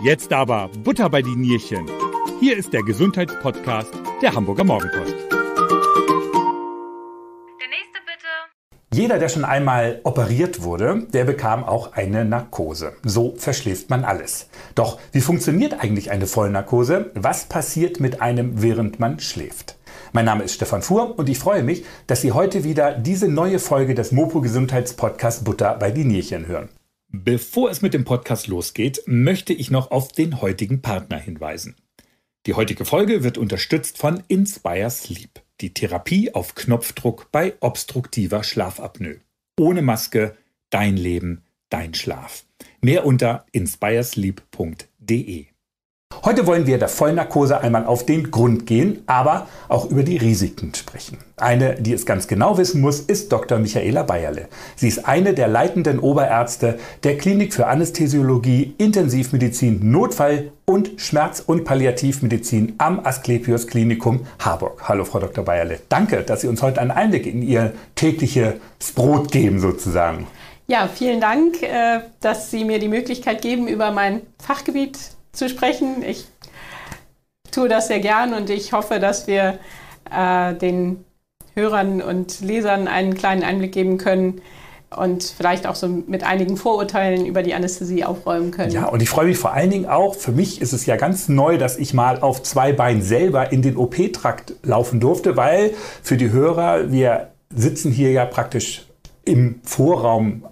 Jetzt aber Butter bei die Nierchen. Hier ist der Gesundheitspodcast der Hamburger Morgenpost. Der nächste bitte. Jeder, der schon einmal operiert wurde, der bekam auch eine Narkose. So verschläft man alles. Doch wie funktioniert eigentlich eine Vollnarkose? Was passiert mit einem, während man schläft? Mein Name ist Stefan Fuhr und ich freue mich, dass Sie heute wieder diese neue Folge des Mopo Gesundheitspodcasts Butter bei die Nierchen hören. Bevor es mit dem Podcast losgeht, möchte ich noch auf den heutigen Partner hinweisen. Die heutige Folge wird unterstützt von Inspire Sleep, die Therapie auf Knopfdruck bei obstruktiver Schlafapnoe. Ohne Maske, dein Leben, dein Schlaf. Mehr unter inspiresleep.de. Heute wollen wir der Vollnarkose einmal auf den Grund gehen, aber auch über die Risiken sprechen. Eine, die es ganz genau wissen muss, ist Dr. Michaela Beierle. Sie ist eine der leitenden Oberärzte der Klinik für Anästhesiologie, Intensivmedizin, Notfall- und Schmerz- und Palliativmedizin am Asklepios Klinikum Harburg. Hallo Frau Dr. Beierle, danke, dass Sie uns heute einen Einblick in Ihr tägliches Brot geben sozusagen. Ja, vielen Dank, dass Sie mir die Möglichkeit geben, über mein Fachgebiet zu sprechen. Ich tue das sehr gern und ich hoffe, dass wir den Hörern und Lesern einen kleinen Einblick geben können und vielleicht auch so mit einigen Vorurteilen über die Anästhesie aufräumen können. Ja, und ich freue mich vor allen Dingen auch, für mich ist es ja ganz neu, dass ich mal auf zwei Beinen selber in den OP-Trakt laufen durfte, weil für die Hörer, wir sitzen hier ja praktisch im Vorraum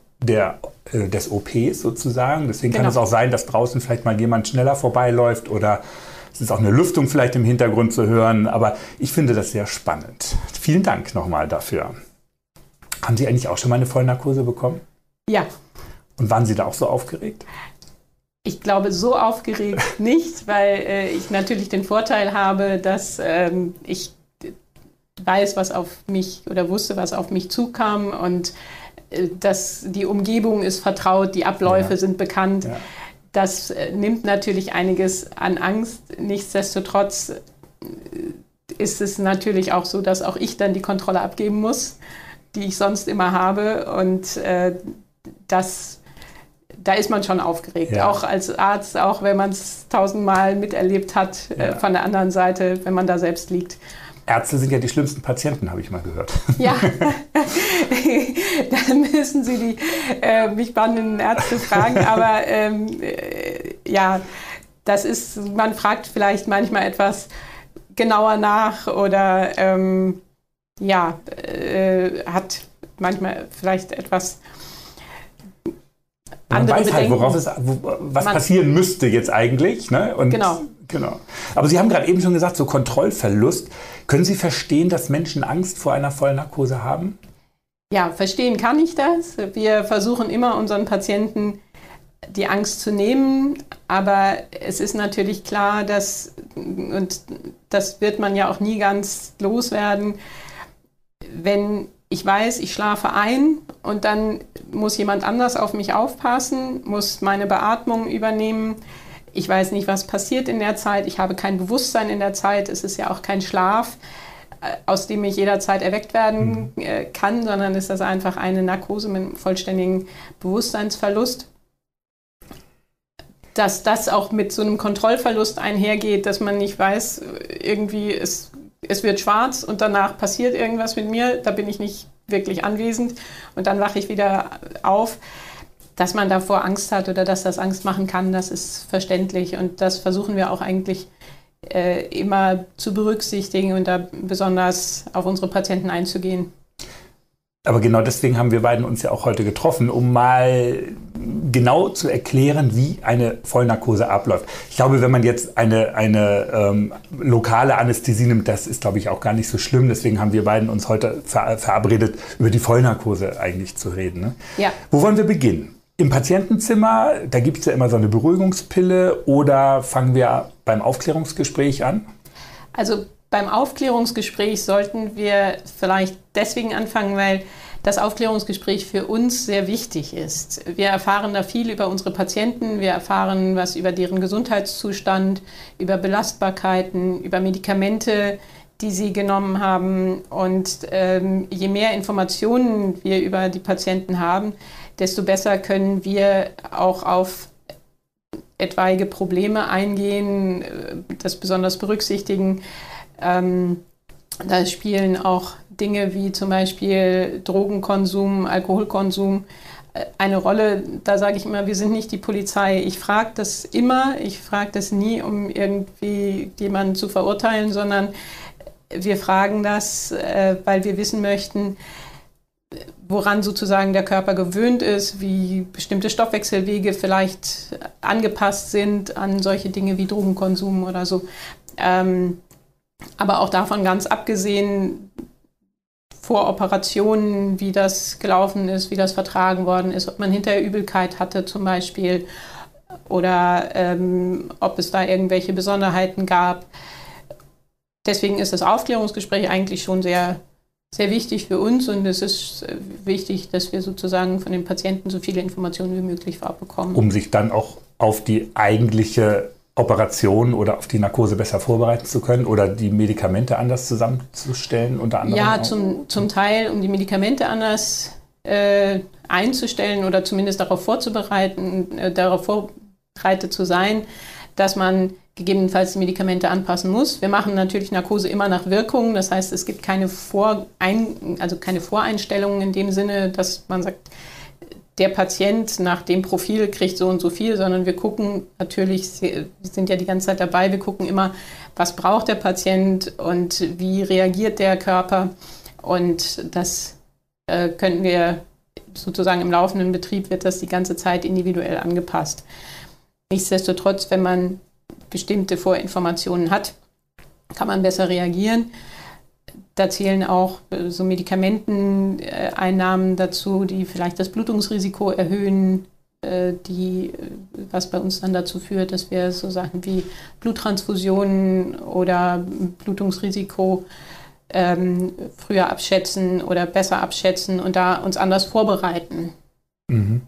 des OPs sozusagen. Deswegen kann es auch sein, dass draußen vielleicht mal jemand schneller vorbeiläuft oder es ist auch eine Lüftung vielleicht im Hintergrund zu hören. Aber ich finde das sehr spannend. Vielen Dank nochmal dafür. Haben Sie eigentlich auch schon mal eine Vollnarkose bekommen? Ja. Und waren Sie da auch so aufgeregt? Ich glaube, so aufgeregt nicht, weil ich natürlich den Vorteil habe, dass ich weiß, was auf mich oder wusste, was auf mich zukam und dass die Umgebung ist vertraut, die Abläufe sind bekannt. Ja. Das nimmt natürlich einiges an Angst. Nichtsdestotrotz ist es natürlich auch so, dass auch ich dann die Kontrolle abgeben muss, die ich sonst immer habe. Und da ist man schon aufgeregt. Ja. Auch als Arzt, auch wenn man es 1000-mal miterlebt hat, von der anderen Seite, wenn man da selbst liegt. Ärzte sind ja die schlimmsten Patienten, habe ich mal gehört. Ja, dann müssen Sie die mich behandelnden Ärzte fragen. Aber ja, das ist, man fragt vielleicht manchmal etwas genauer nach oder hat manchmal vielleicht etwas andere Man weiß Bedenken. halt, was passieren müsste jetzt eigentlich. Ne? Und genau. Aber Sie haben gerade eben schon gesagt, so Kontrollverlust. Können Sie verstehen, dass Menschen Angst vor einer Vollnarkose haben? Ja, verstehen kann ich das. Wir versuchen immer unseren Patienten die Angst zu nehmen. Aber es ist natürlich klar, und das wird man ja auch nie ganz loswerden, wenn ich weiß, ich schlafe ein und dann muss jemand anders auf mich aufpassen, muss meine Beatmung übernehmen. Ich weiß nicht, was passiert in der Zeit. Ich habe kein Bewusstsein in der Zeit. Es ist ja auch kein Schlaf, aus dem ich jederzeit erweckt werden kann, sondern es ist einfach eine Narkose mit einem vollständigen Bewusstseinsverlust. Dass das auch mit so einem Kontrollverlust einhergeht, dass man nicht weiß, irgendwie es wird schwarz und danach passiert irgendwas mit mir, da bin ich nicht wirklich anwesend und dann wache ich wieder auf. Dass man davor Angst hat oder dass das Angst machen kann, das ist verständlich. Und das versuchen wir auch eigentlich immer zu berücksichtigen und da besonders auf unsere Patienten einzugehen. Aber genau deswegen haben wir beiden uns ja auch heute getroffen, um mal genau zu erklären, wie eine Vollnarkose abläuft. Ich glaube, wenn man jetzt eine lokale Anästhesie nimmt, das ist, glaube ich, auch gar nicht so schlimm. Deswegen haben wir beiden uns heute verabredet, über die Vollnarkose eigentlich zu reden. Ne? Ja. Wo wollen wir beginnen? Im Patientenzimmer, da gibt es ja immer so eine Beruhigungspille, oder fangen wir beim Aufklärungsgespräch an? Also beim Aufklärungsgespräch sollten wir vielleicht deswegen anfangen, weil das Aufklärungsgespräch für uns sehr wichtig ist. Wir erfahren da viel über unsere Patienten, wir erfahren was über deren Gesundheitszustand, über Belastbarkeiten, über Medikamente, die sie genommen haben. Und je mehr Informationen wir über die Patienten haben, desto besser können wir auch auf etwaige Probleme eingehen, das besonders berücksichtigen. Da spielen auch Dinge wie zum Beispiel Drogenkonsum, Alkoholkonsum eine Rolle. Da sage ich immer, wir sind nicht die Polizei. Ich frage das immer, ich frage das nie, um irgendwie jemanden zu verurteilen, sondern wir fragen das, weil wir wissen möchten, woran sozusagen der Körper gewöhnt ist, wie bestimmte Stoffwechselwege vielleicht angepasst sind an solche Dinge wie Drogenkonsum oder so. Aber auch davon ganz abgesehen, vor Operationen, wie das gelaufen ist, wie das vertragen worden ist, ob man hinterher Übelkeit hatte zum Beispiel oder ob es da irgendwelche Besonderheiten gab. Deswegen ist das Aufklärungsgespräch eigentlich schon sehr, sehr wichtig für uns und es ist wichtig, dass wir sozusagen von den Patienten so viele Informationen wie möglich vorab bekommen. Um sich dann auch auf die eigentliche Operation oder auf die Narkose besser vorbereiten zu können oder die Medikamente anders zusammenzustellen unter anderem? Ja, zum Teil, um die Medikamente anders einzustellen oder zumindest darauf vorzubereiten, darauf vorbereitet zu sein, dass man gegebenenfalls die Medikamente anpassen muss. Wir machen natürlich Narkose immer nach Wirkung. Das heißt, es gibt keine Voreinstellungen in dem Sinne, dass man sagt, der Patient nach dem Profil kriegt so und so viel, sondern wir gucken natürlich, wir sind ja die ganze Zeit dabei, wir gucken immer, was braucht der Patient und wie reagiert der Körper. Und das können wir sozusagen im laufenden Betrieb, wird das die ganze Zeit individuell angepasst. Nichtsdestotrotz, wenn man bestimmte Vorinformationen hat, kann man besser reagieren. Da zählen auch so Medikamenteneinnahmen dazu, die vielleicht das Blutungsrisiko erhöhen, was bei uns dann dazu führt, dass wir so Sachen wie Bluttransfusionen oder Blutungsrisiko früher abschätzen oder besser abschätzen und da uns anders vorbereiten. Mhm.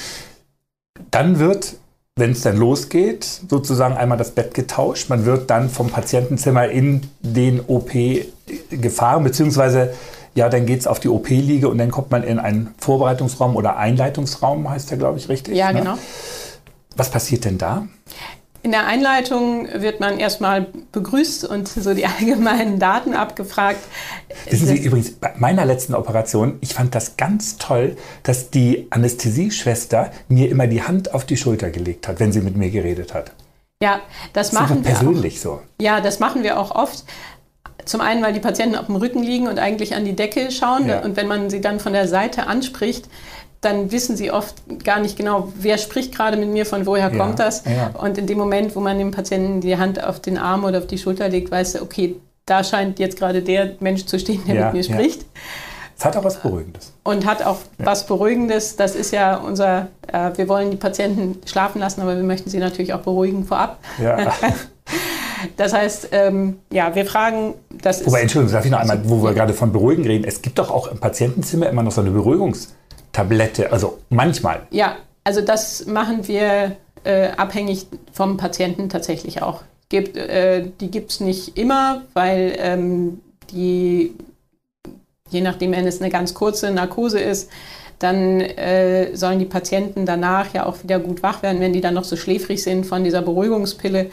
Dann wird, wenn es dann losgeht, sozusagen einmal das Bett getauscht. Man wird dann vom Patientenzimmer in den OP gefahren, beziehungsweise ja, dann geht es auf die OP-Liege und dann kommt man in einen Vorbereitungsraum oder Einleitungsraum, heißt der, glaube ich, richtig? Ja, genau. Was passiert denn da? In der Einleitung wird man erstmal begrüßt und so die allgemeinen Daten abgefragt. Wissen Sie übrigens, bei meiner letzten Operation, ich fand das ganz toll, dass die Anästhesieschwester mir immer die Hand auf die Schulter gelegt hat, wenn sie mit mir geredet hat. Ja, das machen wir persönlich so. Ja, das machen wir auch oft. Zum einen, weil die Patienten auf dem Rücken liegen und eigentlich an die Decke schauen. Ja. Und wenn man sie dann von der Seite anspricht, dann wissen sie oft gar nicht genau, wer spricht gerade mit mir, von woher kommt das. Ja. Und in dem Moment, wo man dem Patienten die Hand auf den Arm oder auf die Schulter legt, weiß er, okay, da scheint jetzt gerade der Mensch zu stehen, der mit mir spricht. Es hat auch was Beruhigendes. Und hat auch was Beruhigendes. Das ist ja wir wollen die Patienten schlafen lassen, aber wir möchten sie natürlich auch beruhigen vorab. Ja. Das heißt, wir fragen, Wobei, Entschuldigung, darf ich noch einmal, wo wir gerade von Beruhigen reden, es gibt doch auch im Patientenzimmer immer noch so eine Beruhigungstablette, also manchmal. Ja, also das machen wir abhängig vom Patienten tatsächlich auch. Die gibt es nicht immer, weil je nachdem, wenn es eine ganz kurze Narkose ist, dann sollen die Patienten danach ja auch wieder gut wach werden, wenn die dann noch so schläfrig sind von dieser Beruhigungspille.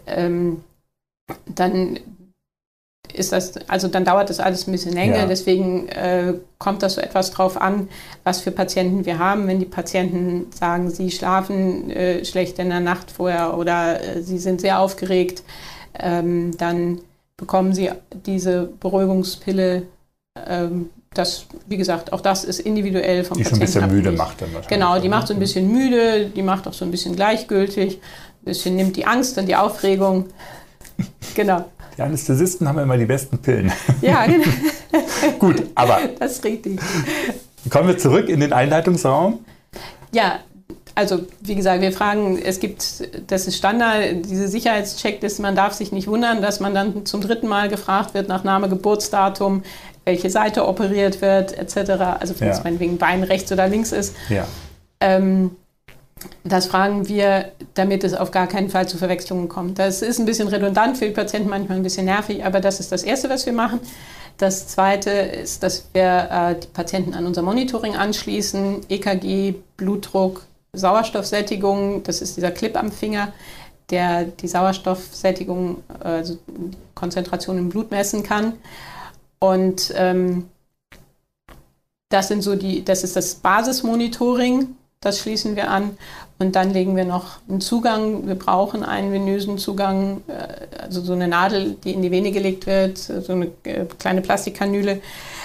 Dann dauert das alles ein bisschen länger. Ja. Deswegen kommt das so etwas drauf an, was für Patienten wir haben. Wenn die Patienten sagen, sie schlafen schlecht in der Nacht vorher oder sie sind sehr aufgeregt, dann bekommen sie diese Beruhigungspille. Wie gesagt, auch das ist individuell vom Patienten. Die schon ein bisschen müde macht dann wahrscheinlich. Genau, die macht so ein bisschen müde, die macht auch so ein bisschen gleichgültig, ein bisschen nimmt die Angst und die Aufregung. Genau. Die Anästhesisten haben immer die besten Pillen. Ja, genau. Gut, aber das ist richtig. Kommen wir zurück in den Einleitungsraum. Ja, also wie gesagt, wir fragen, das ist Standard, diese Sicherheitscheckliste, man darf sich nicht wundern, dass man dann zum 3. Mal gefragt wird nach Name, Geburtsdatum, welche Seite operiert wird, etc. Also wenn es meinetwegen Bein rechts oder links ist. Ja. Das fragen wir, damit es auf gar keinen Fall zu Verwechslungen kommt. Das ist ein bisschen redundant, für die Patienten manchmal ein bisschen nervig, aber das ist das Erste, was wir machen. Das Zweite ist, dass wir die Patienten an unser Monitoring anschließen, EKG, Blutdruck, Sauerstoffsättigung, das ist dieser Clip am Finger, der die Sauerstoffsättigung, also Konzentration im Blut messen kann. Und das ist das Basismonitoring, das schließen wir an. Und dann legen wir noch einen Zugang. Wir brauchen einen venösen Zugang, also so eine Nadel, die in die Vene gelegt wird, so eine kleine Plastikkanüle,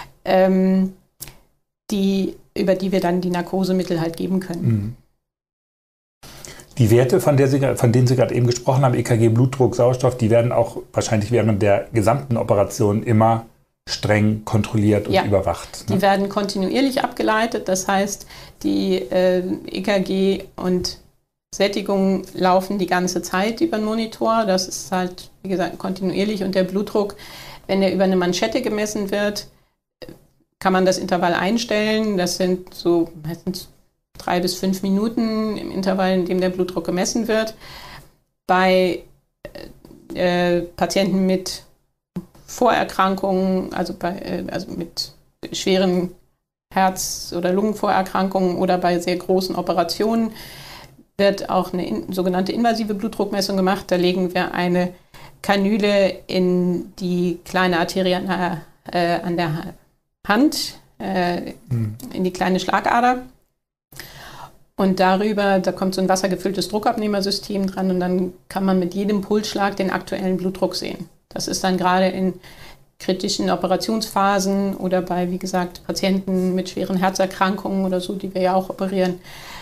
über die wir dann die Narkosemittel halt geben können. Mhm. Die Werte, von denen Sie gerade eben gesprochen haben, EKG, Blutdruck, Sauerstoff, die werden auch wahrscheinlich während der gesamten Operation immer streng kontrolliert und überwacht. Die werden kontinuierlich abgeleitet, das heißt, die EKG und Sättigung laufen die ganze Zeit über den Monitor. Das ist halt, wie gesagt, kontinuierlich. Und der Blutdruck, wenn der über eine Manschette gemessen wird, kann man das Intervall einstellen. Das sind so meistens 3 bis 5 Minuten im Intervall, in dem der Blutdruck gemessen wird. Bei Patienten mit Vorerkrankungen, also mit schweren Herz- oder Lungenvorerkrankungen oder bei sehr großen Operationen, wird auch eine sogenannte invasive Blutdruckmessung gemacht. Da legen wir eine Kanüle in die kleine Arterie an der Hand, in die kleine Schlagader. Und da kommt so ein wassergefülltes Druckabnehmersystem dran und dann kann man mit jedem Pulsschlag den aktuellen Blutdruck sehen. Das ist dann gerade in kritischen Operationsphasen oder bei, wie gesagt, Patienten mit schweren Herzerkrankungen oder so, die wir ja auch operieren,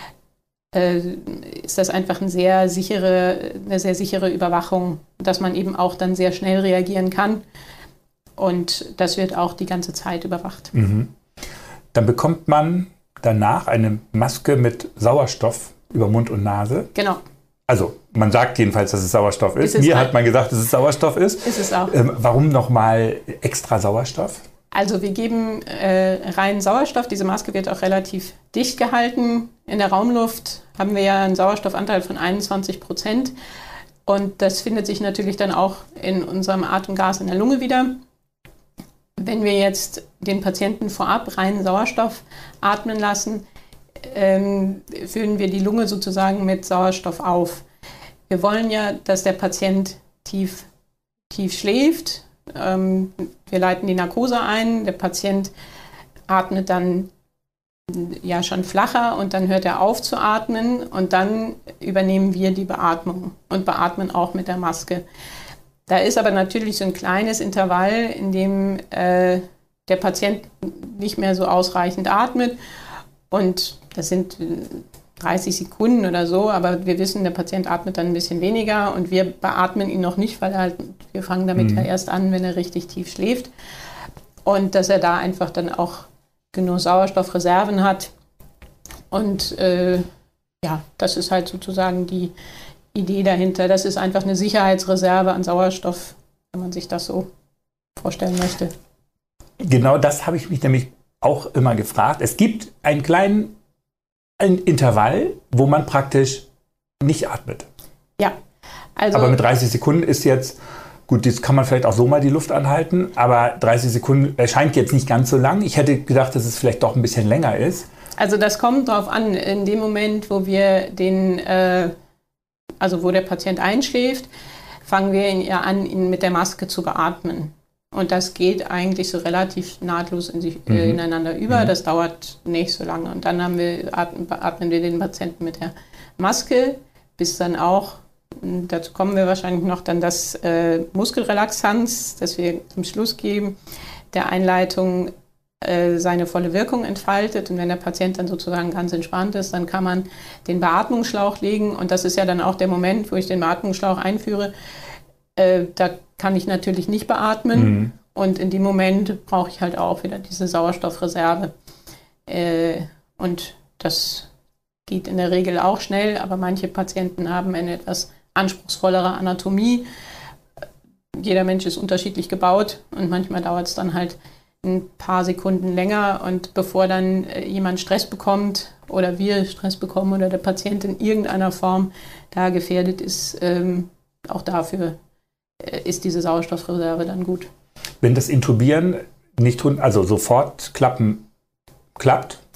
ist das einfach eine sehr sichere Überwachung, dass man eben auch dann sehr schnell reagieren kann. Und das wird auch die ganze Zeit überwacht. Mhm. Dann bekommt man danach eine Maske mit Sauerstoff über Mund und Nase. Genau. Also man sagt jedenfalls, dass es Sauerstoff ist. Mir hat man gesagt, dass es Sauerstoff ist. Ist es auch. Warum nochmal extra Sauerstoff? Also wir geben reinen Sauerstoff. Diese Maske wird auch relativ dicht gehalten. In der Raumluft haben wir ja einen Sauerstoffanteil von 21%. Und das findet sich natürlich dann auch in unserem Atemgas in der Lunge wieder. Wenn wir jetzt den Patienten vorab reinen Sauerstoff atmen lassen, füllen wir die Lunge sozusagen mit Sauerstoff auf. Wir wollen ja, dass der Patient tief schläft. Wir leiten die Narkose ein. Der Patient atmet dann ja schon flacher und dann hört er auf zu atmen und dann übernehmen wir die Beatmung und beatmen auch mit der Maske. Da ist aber natürlich so ein kleines Intervall, in dem der Patient nicht mehr so ausreichend atmet. Und das sind 30 Sekunden oder so, aber wir wissen, der Patient atmet dann ein bisschen weniger und wir beatmen ihn noch nicht, weil wir fangen damit ja erst an, wenn er richtig tief schläft. Und dass er da einfach dann auch genug Sauerstoffreserven hat. Und das ist halt sozusagen die Idee dahinter. Das ist einfach eine Sicherheitsreserve an Sauerstoff, wenn man sich das so vorstellen möchte. Genau das habe ich mich nämlich auch immer gefragt. Es gibt einen kleinen Intervall, wo man praktisch nicht atmet. Ja. Also, aber mit 30 Sekunden ist jetzt, gut, jetzt kann man vielleicht auch so mal die Luft anhalten, aber 30 Sekunden erscheint jetzt nicht ganz so lang. Ich hätte gedacht, dass es vielleicht doch ein bisschen länger ist. Also das kommt drauf an. In dem Moment, wo wir wo der Patient einschläft, fangen wir ihn ja an, ihn mit der Maske zu beatmen. Und das geht eigentlich so relativ nahtlos ineinander über. Das dauert nicht so lange. Und dann beatmen wir den Patienten mit der Maske, bis dann auch, dazu kommen wir wahrscheinlich noch, dann das Muskelrelaxanz, das wir zum Schluss geben, der Einleitung seine volle Wirkung entfaltet. Und wenn der Patient dann sozusagen ganz entspannt ist, dann kann man den Beatmungsschlauch legen. Und das ist ja dann auch der Moment, wo ich den Beatmungsschlauch einführe. Da kann ich natürlich nicht beatmen. Und in dem Moment brauche ich halt auch wieder diese Sauerstoffreserve. Und das geht in der Regel auch schnell, aber manche Patienten haben eine etwas anspruchsvollere Anatomie. Jeder Mensch ist unterschiedlich gebaut und manchmal dauert es dann halt ein paar Sekunden länger. Und bevor dann jemand Stress bekommt oder wir Stress bekommen oder der Patient in irgendeiner Form da gefährdet ist, auch dafür ist diese Sauerstoffreserve dann gut. Wenn das Intubieren nicht sofort klappt,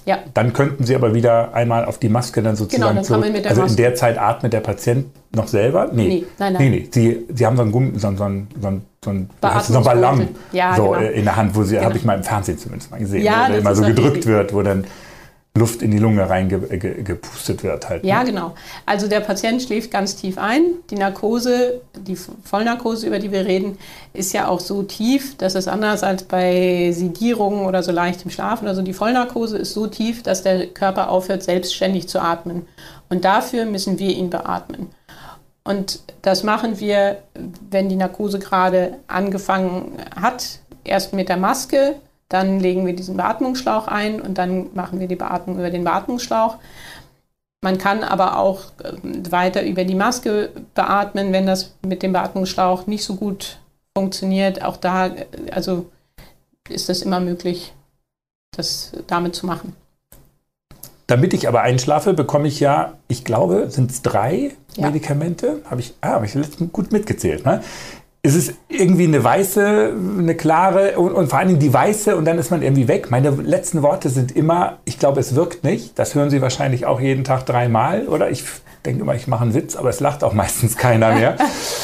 Ja. Dann könnten Sie aber wieder einmal auf die Maske dann sozusagen Genau, dann kann man mit der also Maske. in der Zeit atmet der Patient noch selber? Nee, nein. Nee. Sie haben so ein Ballon ja, so, genau. in der Hand, wo Sie, Genau. habe ich mal im Fernsehen zumindest mal gesehen, Ja, wo der das immer ist so auch gedrückt richtig. wird, wo dann Luft in die Lunge reingepustet wird. Halt, ne? Ja, genau. Also der Patient schläft ganz tief ein. Die Narkose, die Vollnarkose, über die wir reden, ist ja auch so tief, dass es anders als bei Sedierung oder so leichtem Schlaf oder so, die Vollnarkose ist so tief, dass der Körper aufhört, selbstständig zu atmen. Und dafür müssen wir ihn beatmen. Und das machen wir, wenn die Narkose gerade angefangen hat, erst mit der Maske. Dann legen wir diesen Beatmungsschlauch ein und dann machen wir die Beatmung über den Beatmungsschlauch. Man kann aber auch weiter über die Maske beatmen, wenn das mit dem Beatmungsschlauch nicht so gut funktioniert. Auch da also ist es immer möglich, das damit zu machen. Damit ich aber einschlafe, bekomme ich ja, ich glaube, sind es 3 Ja. Medikamente? Habe ich letztens gut mitgezählt. Ne? Es ist irgendwie eine weiße, eine klare und vor allen Dingen die weiße und dann ist man irgendwie weg. Meine letzten Worte sind immer, ich glaube, es wirkt nicht. Das hören Sie wahrscheinlich auch jeden Tag 3-mal, oder? Ich denke immer, ich mache einen Witz, aber es lacht auch meistens keiner mehr.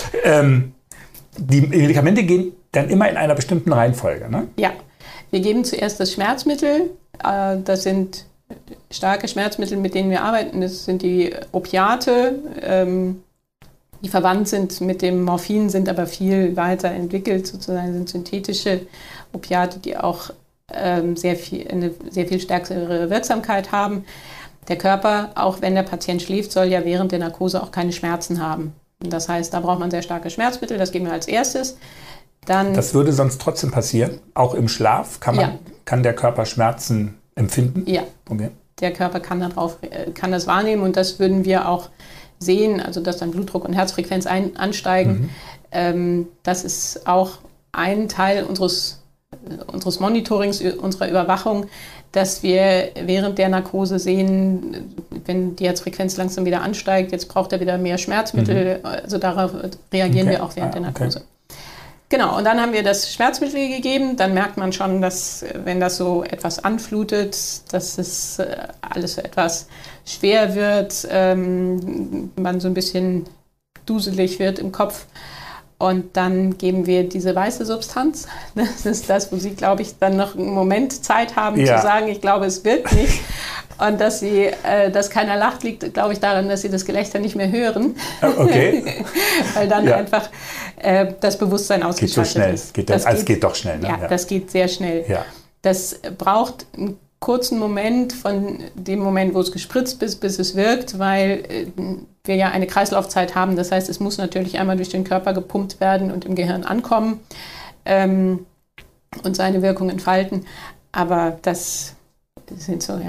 Die Medikamente gehen dann immer in einer bestimmten Reihenfolge, ne? Ja, wir geben zuerst das Schmerzmittel. Das sind starke Schmerzmittel, mit denen wir arbeiten. Das sind die Opiate, die verwandt sind mit dem Morphin, sind aber viel weiter entwickelt, sozusagen sind synthetische Opiate, die auch eine sehr viel stärkere Wirksamkeit haben. Der Körper, auch wenn der Patient schläft, soll ja während der Narkose auch keine Schmerzen haben. Und das heißt, da braucht man sehr starke Schmerzmittel, das geben wir als erstes. Dann, Das würde sonst trotzdem passieren? Auch im Schlaf kann der Körper Schmerzen empfinden? ja, Okay. der Körper kann das wahrnehmen und das würden wir auch sehen, also dass dann Blutdruck und Herzfrequenz ansteigen. Das ist auch ein Teil unseres Monitorings, unserer Überwachung, dass wir während der Narkose sehen, wenn die Herzfrequenz langsam wieder ansteigt, jetzt braucht er wieder mehr Schmerzmittel, also darauf reagieren wir auch während der Narkose. Okay. Genau, und dann haben wir das Schmerzmittel gegeben. Dann merkt man schon, dass, wenn das so etwas anflutet, dass es alles so etwas schwer wird, man so ein bisschen duselig wird im Kopf. Und dann geben wir diese weiße Substanz. Das ist das, wo Sie, glaube ich, dann noch einen Moment Zeit haben zu sagen, ich glaube, es wirkt nicht. Und dass keiner lacht, liegt, glaube ich, daran, dass Sie das Gelächter nicht mehr hören. Okay. Weil dann einfach das Bewusstsein ausgeschaltet ist. Geht doch schnell. Ne? Ja, das geht sehr schnell. Ja. Das braucht einen kurzen Moment von dem Moment, wo es gespritzt ist, bis es wirkt, weil wir ja eine Kreislaufzeit haben. Das heißt, es muss natürlich einmal durch den Körper gepumpt werden und im Gehirn ankommen und seine Wirkung entfalten. Aber das sind so,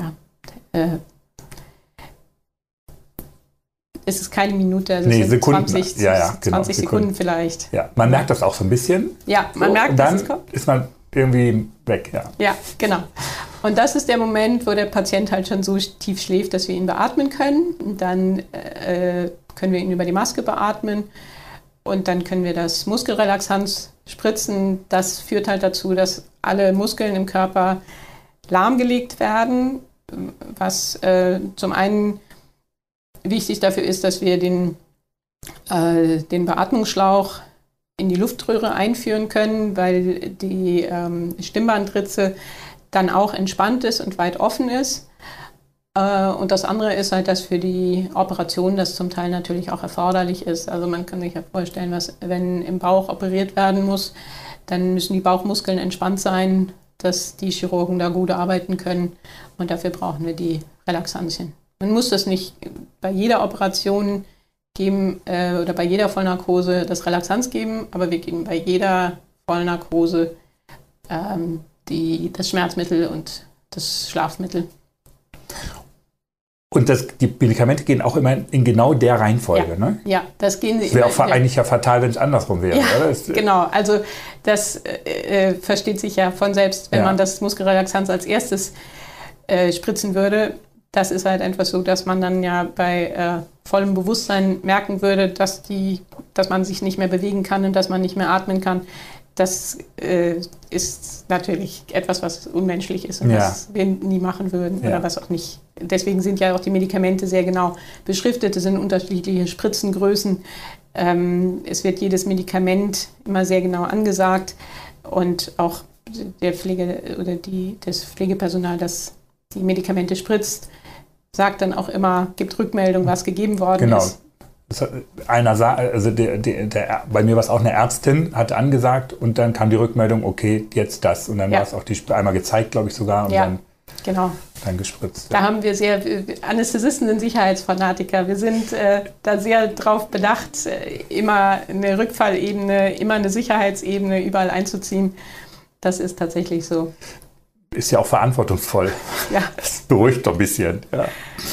es ist keine Minute, also es sind Sekunden. 20 Sekunden vielleicht. Ja, man merkt das auch so ein bisschen. Ja, man merkt, dass es kommt. Dann ist man irgendwie weg. Ja. Ja, genau. Und das ist der Moment, wo der Patient halt schon so tief schläft, dass wir ihn beatmen können. Und dann können wir ihn über die Maske beatmen und dann können wir das Muskelrelaxanz spritzen. Das führt halt dazu, dass alle Muskeln im Körper lahmgelegt werden, was zum einen wichtig dafür ist, dass wir den Beatmungsschlauch in die Luftröhre einführen können, weil die Stimmbandritze dann auch entspannt ist und weit offen ist. Und das andere ist halt, dass für die Operation das zum Teil natürlich auch erforderlich ist. Also man kann sich ja vorstellen, wenn im Bauch operiert werden muss, dann müssen die Bauchmuskeln entspannt sein, dass die Chirurgen da gut arbeiten können. Und dafür brauchen wir die Relaxantien. Man muss das nicht bei jeder Operation geben oder bei jeder Vollnarkose das Relaxanz geben, aber wir geben bei jeder Vollnarkose das Schmerzmittel und das Schlafmittel. Und die Medikamente gehen auch immer in genau der Reihenfolge, ne? Ja, das gehen sie immer. Wäre auch eigentlich ja fatal, wenn es andersrum wäre, oder? Genau, also das versteht sich ja von selbst, wenn man das Muskelrelaxanz als erstes spritzen würde. Das ist halt einfach so, dass man dann ja bei vollem Bewusstsein merken würde, dass man sich nicht mehr bewegen kann und dass man nicht mehr atmen kann. das ist natürlich etwas, was unmenschlich ist und was wir nie machen würden oder was auch nicht. Deswegen sind ja auch die Medikamente sehr genau beschriftet. Es sind unterschiedliche Spritzengrößen. Es wird jedes Medikament immer sehr genau angesagt und auch der Pflege oder das Pflegepersonal, das die Medikamente spritzt, sagt dann auch immer, gibt Rückmeldung, was gegeben worden ist. Einer also bei mir war es auch eine Ärztin, hat angesagt und dann kam die Rückmeldung, okay, jetzt das. Und dann war es auch einmal gezeigt, glaube ich sogar, und dann gespritzt. Da haben wir Anästhesisten sind Sicherheitsfanatiker. Wir sind da sehr drauf bedacht, immer eine Rückfallebene, immer eine Sicherheitsebene überall einzuziehen. Das ist tatsächlich so. Ist ja auch verantwortungsvoll. Ja. Das beruhigt doch ein bisschen. Ja.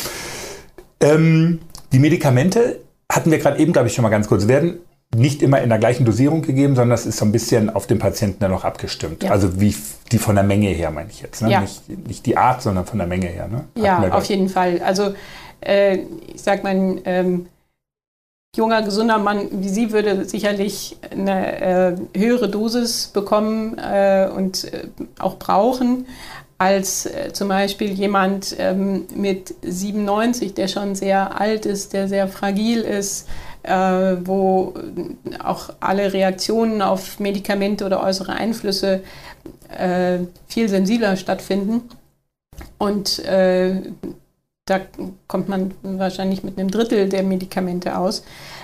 Die Medikamente hatten wir gerade eben, glaube ich, schon mal ganz kurz, werden nicht immer in der gleichen Dosierung gegeben, sondern das ist so ein bisschen auf den Patienten dann noch abgestimmt. Ja. Also wie die von der Menge her, meine ich jetzt. Ne? Ja. Nicht die Art, sondern von der Menge her. Ne? Ja, auf jeden Fall. Also ich sag mal, junger, gesunder Mann wie Sie würde sicherlich eine höhere Dosis bekommen und auch brauchen, als zum Beispiel jemand mit 97, der schon sehr alt ist, der sehr fragil ist, wo auch alle Reaktionen auf Medikamente oder äußere Einflüsse viel sensibler stattfinden. Und da kommt man wahrscheinlich mit einem Drittel der Medikamente aus.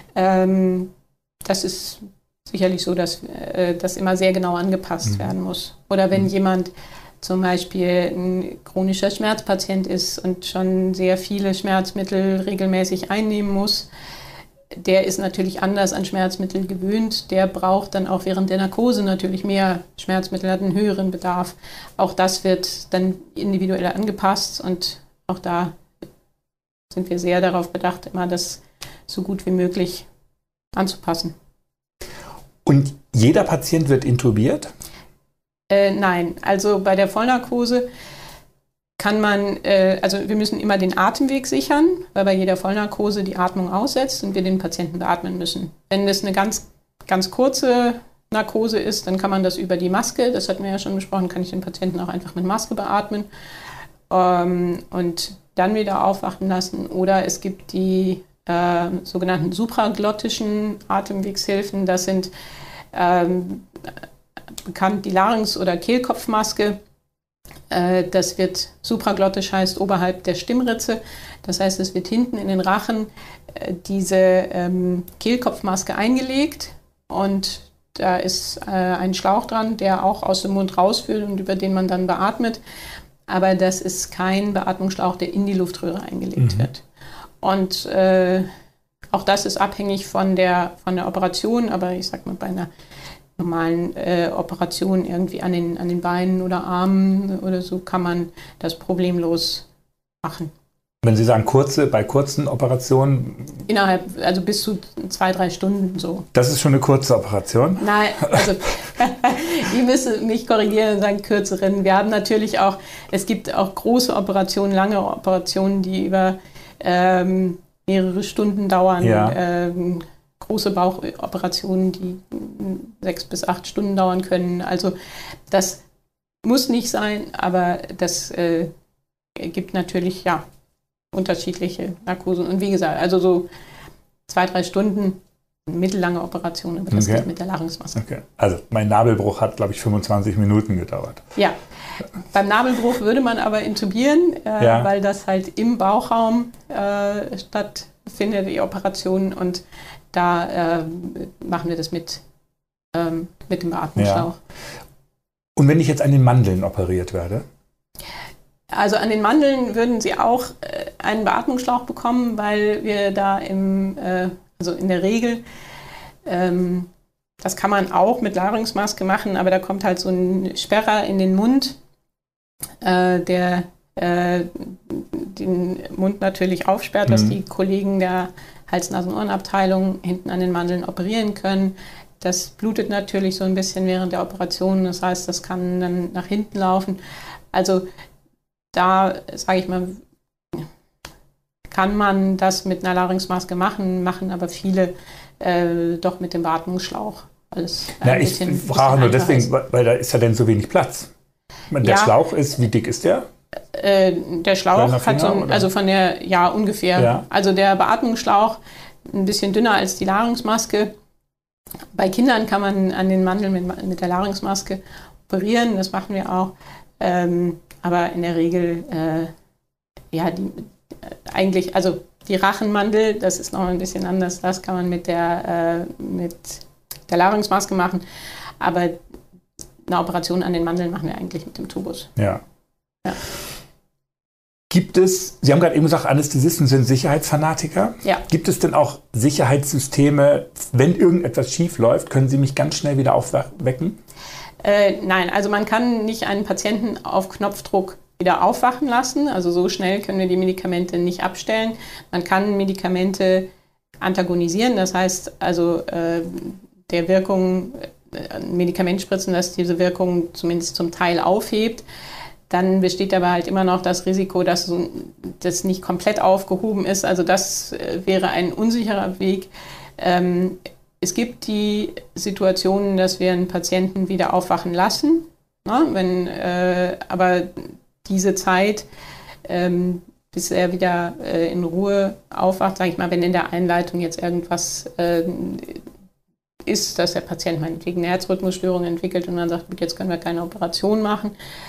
Das ist sicherlich so, dass das immer sehr genau angepasst werden muss. Oder wenn jemand zum Beispiel ein chronischer Schmerzpatient ist und schon sehr viele Schmerzmittel regelmäßig einnehmen muss, der ist natürlich anders an Schmerzmittel gewöhnt. Der braucht dann auch während der Narkose natürlich mehr Schmerzmittel, hat einen höheren Bedarf. Auch das wird dann individuell angepasst und auch da sind wir sehr darauf bedacht, immer das so gut wie möglich anzupassen. Und jeder Patient wird intubiert? Nein, also bei der Vollnarkose kann man, also wir müssen immer den Atemweg sichern, weil bei jeder Vollnarkose die Atmung aussetzt und wir den Patienten beatmen müssen. Wenn das eine ganz, ganz kurze Narkose ist, dann kann man das über die Maske, das hatten wir ja schon besprochen, kann ich den Patienten auch einfach mit Maske beatmen und dann wieder aufwachen lassen. Oder es gibt die sogenannten supraglottischen Atemwegshilfen, das sind bekannt die Larynx- oder Kehlkopfmaske. Das wird supraglottisch, heißt oberhalb der Stimmritze. Das heißt, es wird hinten in den Rachen diese Kehlkopfmaske eingelegt und da ist ein Schlauch dran, der auch aus dem Mund rausführt und über den man dann beatmet. Aber das ist kein Beatmungsschlauch, der in die Luftröhre eingelegt wird. Und auch das ist abhängig von der Operation, aber ich sag mal bei einer normalen Operationen irgendwie an den Beinen oder Armen oder so kann man das problemlos machen. Wenn Sie sagen bei kurzen Operationen? Also bis zu 2-3 Stunden so. Das ist schon eine kurze Operation? Nein, also ich müsste mich korrigieren und sagen kürzeren. Wir haben natürlich auch, es gibt auch große Operationen, lange Operationen, die über mehrere Stunden dauern. Ja. Große Bauchoperationen, die 6 bis 8 Stunden dauern können. Also das muss nicht sein, aber das gibt natürlich unterschiedliche Narkosen. Und wie gesagt, also so 2-3 Stunden, mittellange Operation, aber das geht mit der Larynxmaske. Okay. Also mein Nabelbruch hat, glaube ich, 25 Minuten gedauert. Ja, beim Nabelbruch würde man aber intubieren, weil das halt im Bauchraum stattfindet, die Operation, und da machen wir das mit dem Beatmungsschlauch. Ja. Und wenn ich jetzt an den Mandeln operiert werde? Also an den Mandeln würden Sie auch einen Beatmungsschlauch bekommen, weil wir da also in der Regel, das kann man auch mit Larynxmaske machen, aber da kommt halt so ein Sperrer in den Mund, der den Mund natürlich aufsperrt, dass die Kollegen der Hals-Nasen-Ohren-Abteilung hinten an den Mandeln operieren können. Das blutet natürlich so ein bisschen während der Operation, das heißt, das kann dann nach hinten laufen. Also da, sage ich mal, kann man das mit einer Larynxmaske machen aber viele doch mit dem Beatmungsschlauch, alles Ich frage nur deswegen, weil da ist ja dann so wenig Platz. Der Schlauch ist, wie dick ist der? Der Schlauch hat so also von der, ungefähr. Ja. Also der Beatmungsschlauch ein bisschen dünner als die Larynxmaske. Bei Kindern kann man an den Mandeln mit der Larynxmaske operieren, das machen wir auch. Aber in der Regel, die Rachenmandel, das ist noch ein bisschen anders, das kann man mit der Larynxmaske machen. Aber eine Operation an den Mandeln machen wir eigentlich mit dem Tubus. Ja. Gibt es, Sie haben gerade eben gesagt, Anästhesisten sind Sicherheitsfanatiker. Ja. Gibt es denn auch Sicherheitssysteme, wenn irgendetwas schief läuft, können Sie mich ganz schnell wieder aufwecken? Nein, also man kann nicht einen Patienten auf Knopfdruck wieder aufwachen lassen. Also so schnell können wir die Medikamente nicht abstellen. Man kann Medikamente antagonisieren, das heißt also der Wirkung, ein Medikament spritzen, das diese Wirkung zumindest zum Teil aufhebt. Dann besteht aber halt immer noch das Risiko, dass das nicht komplett aufgehoben ist. Also das wäre ein unsicherer Weg. Es gibt die Situationen, dass wir einen Patienten wieder aufwachen lassen. Aber diese Zeit, bis er wieder in Ruhe aufwacht, sage ich mal, wenn in der Einleitung jetzt irgendwas ist, dass der Patient meinetwegen eine Herzrhythmusstörung entwickelt und man sagt, gut, jetzt können wir keine Operation machen.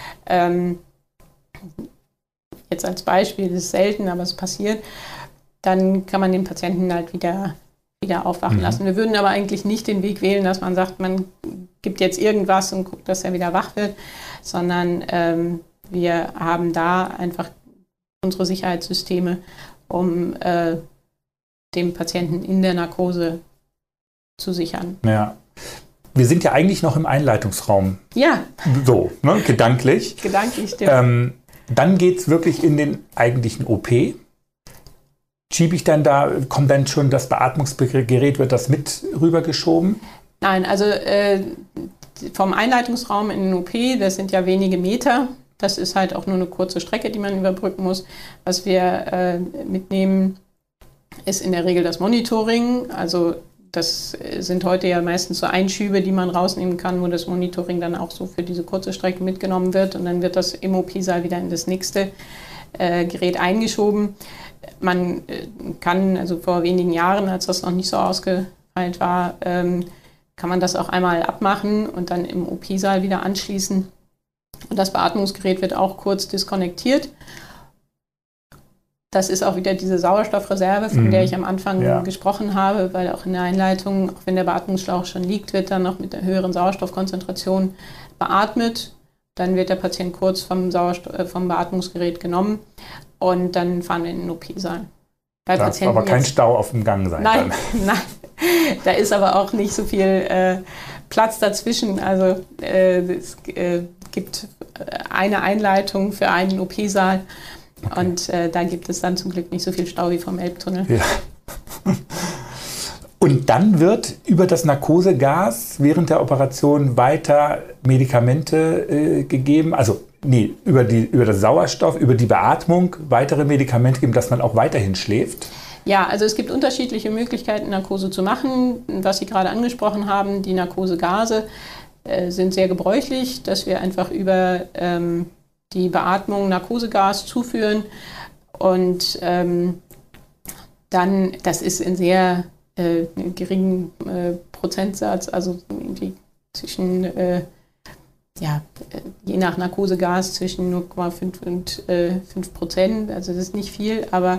Jetzt als Beispiel, das ist selten, aber es passiert, dann kann man den Patienten halt wieder aufwachen lassen. Wir würden aber eigentlich nicht den Weg wählen, dass man sagt, man gibt jetzt irgendwas und guckt, dass er wieder wach wird, sondern wir haben da einfach unsere Sicherheitssysteme, um dem Patienten in der Narkose zu sichern. Ja. Wir sind ja eigentlich noch im Einleitungsraum. Ja. So, ne, gedanklich. Gedanklich, stimmt. Dann geht es wirklich in den eigentlichen OP. Kommt dann schon das Beatmungsgerät, wird das mit rübergeschoben? Nein, also vom Einleitungsraum in den OP, das sind ja wenige Meter. Das ist halt auch nur eine kurze Strecke, die man überbrücken muss. Was wir mitnehmen, ist in der Regel das Monitoring. Also das sind heute ja meistens so Einschübe, die man rausnehmen kann, wo das Monitoring dann auch so für diese kurze Strecke mitgenommen wird. Und dann wird das im OP-Saal wieder in das nächste Gerät eingeschoben. Man kann, also vor wenigen Jahren, als das noch nicht so ausgefeilt war, kann man das auch einmal abmachen und dann im OP-Saal wieder anschließen. Und das Beatmungsgerät wird auch kurz diskonnektiert. Das ist auch wieder diese Sauerstoffreserve, von der ich am Anfang gesprochen habe, weil auch in der Einleitung, auch wenn der Beatmungsschlauch schon liegt, wird dann noch mit der höheren Sauerstoffkonzentration beatmet. Dann wird der Patient kurz vom Beatmungsgerät genommen und dann fahren wir in den OP-Saal. Darf aber kein Stau auf dem Gang sein. Nein, da ist aber auch nicht so viel Platz dazwischen. Also es gibt eine Einleitung für einen OP-Saal. Okay. Und da gibt es dann zum Glück nicht so viel Stau wie vom Elbtunnel. Ja. Und dann wird über das Narkosegas während der Operation weiter Medikamente gegeben, über das Sauerstoff, über die Beatmung weitere Medikamente geben, dass man auch weiterhin schläft? Ja, also es gibt unterschiedliche Möglichkeiten, Narkose zu machen. Was Sie gerade angesprochen haben, die Narkosegase sind sehr gebräuchlich, dass wir einfach über die Beatmung Narkosegas zuführen und dann, das ist in sehr geringen Prozentsatz, also irgendwie zwischen, je nach Narkosegas zwischen 0,5 und 5%, also das ist nicht viel, aber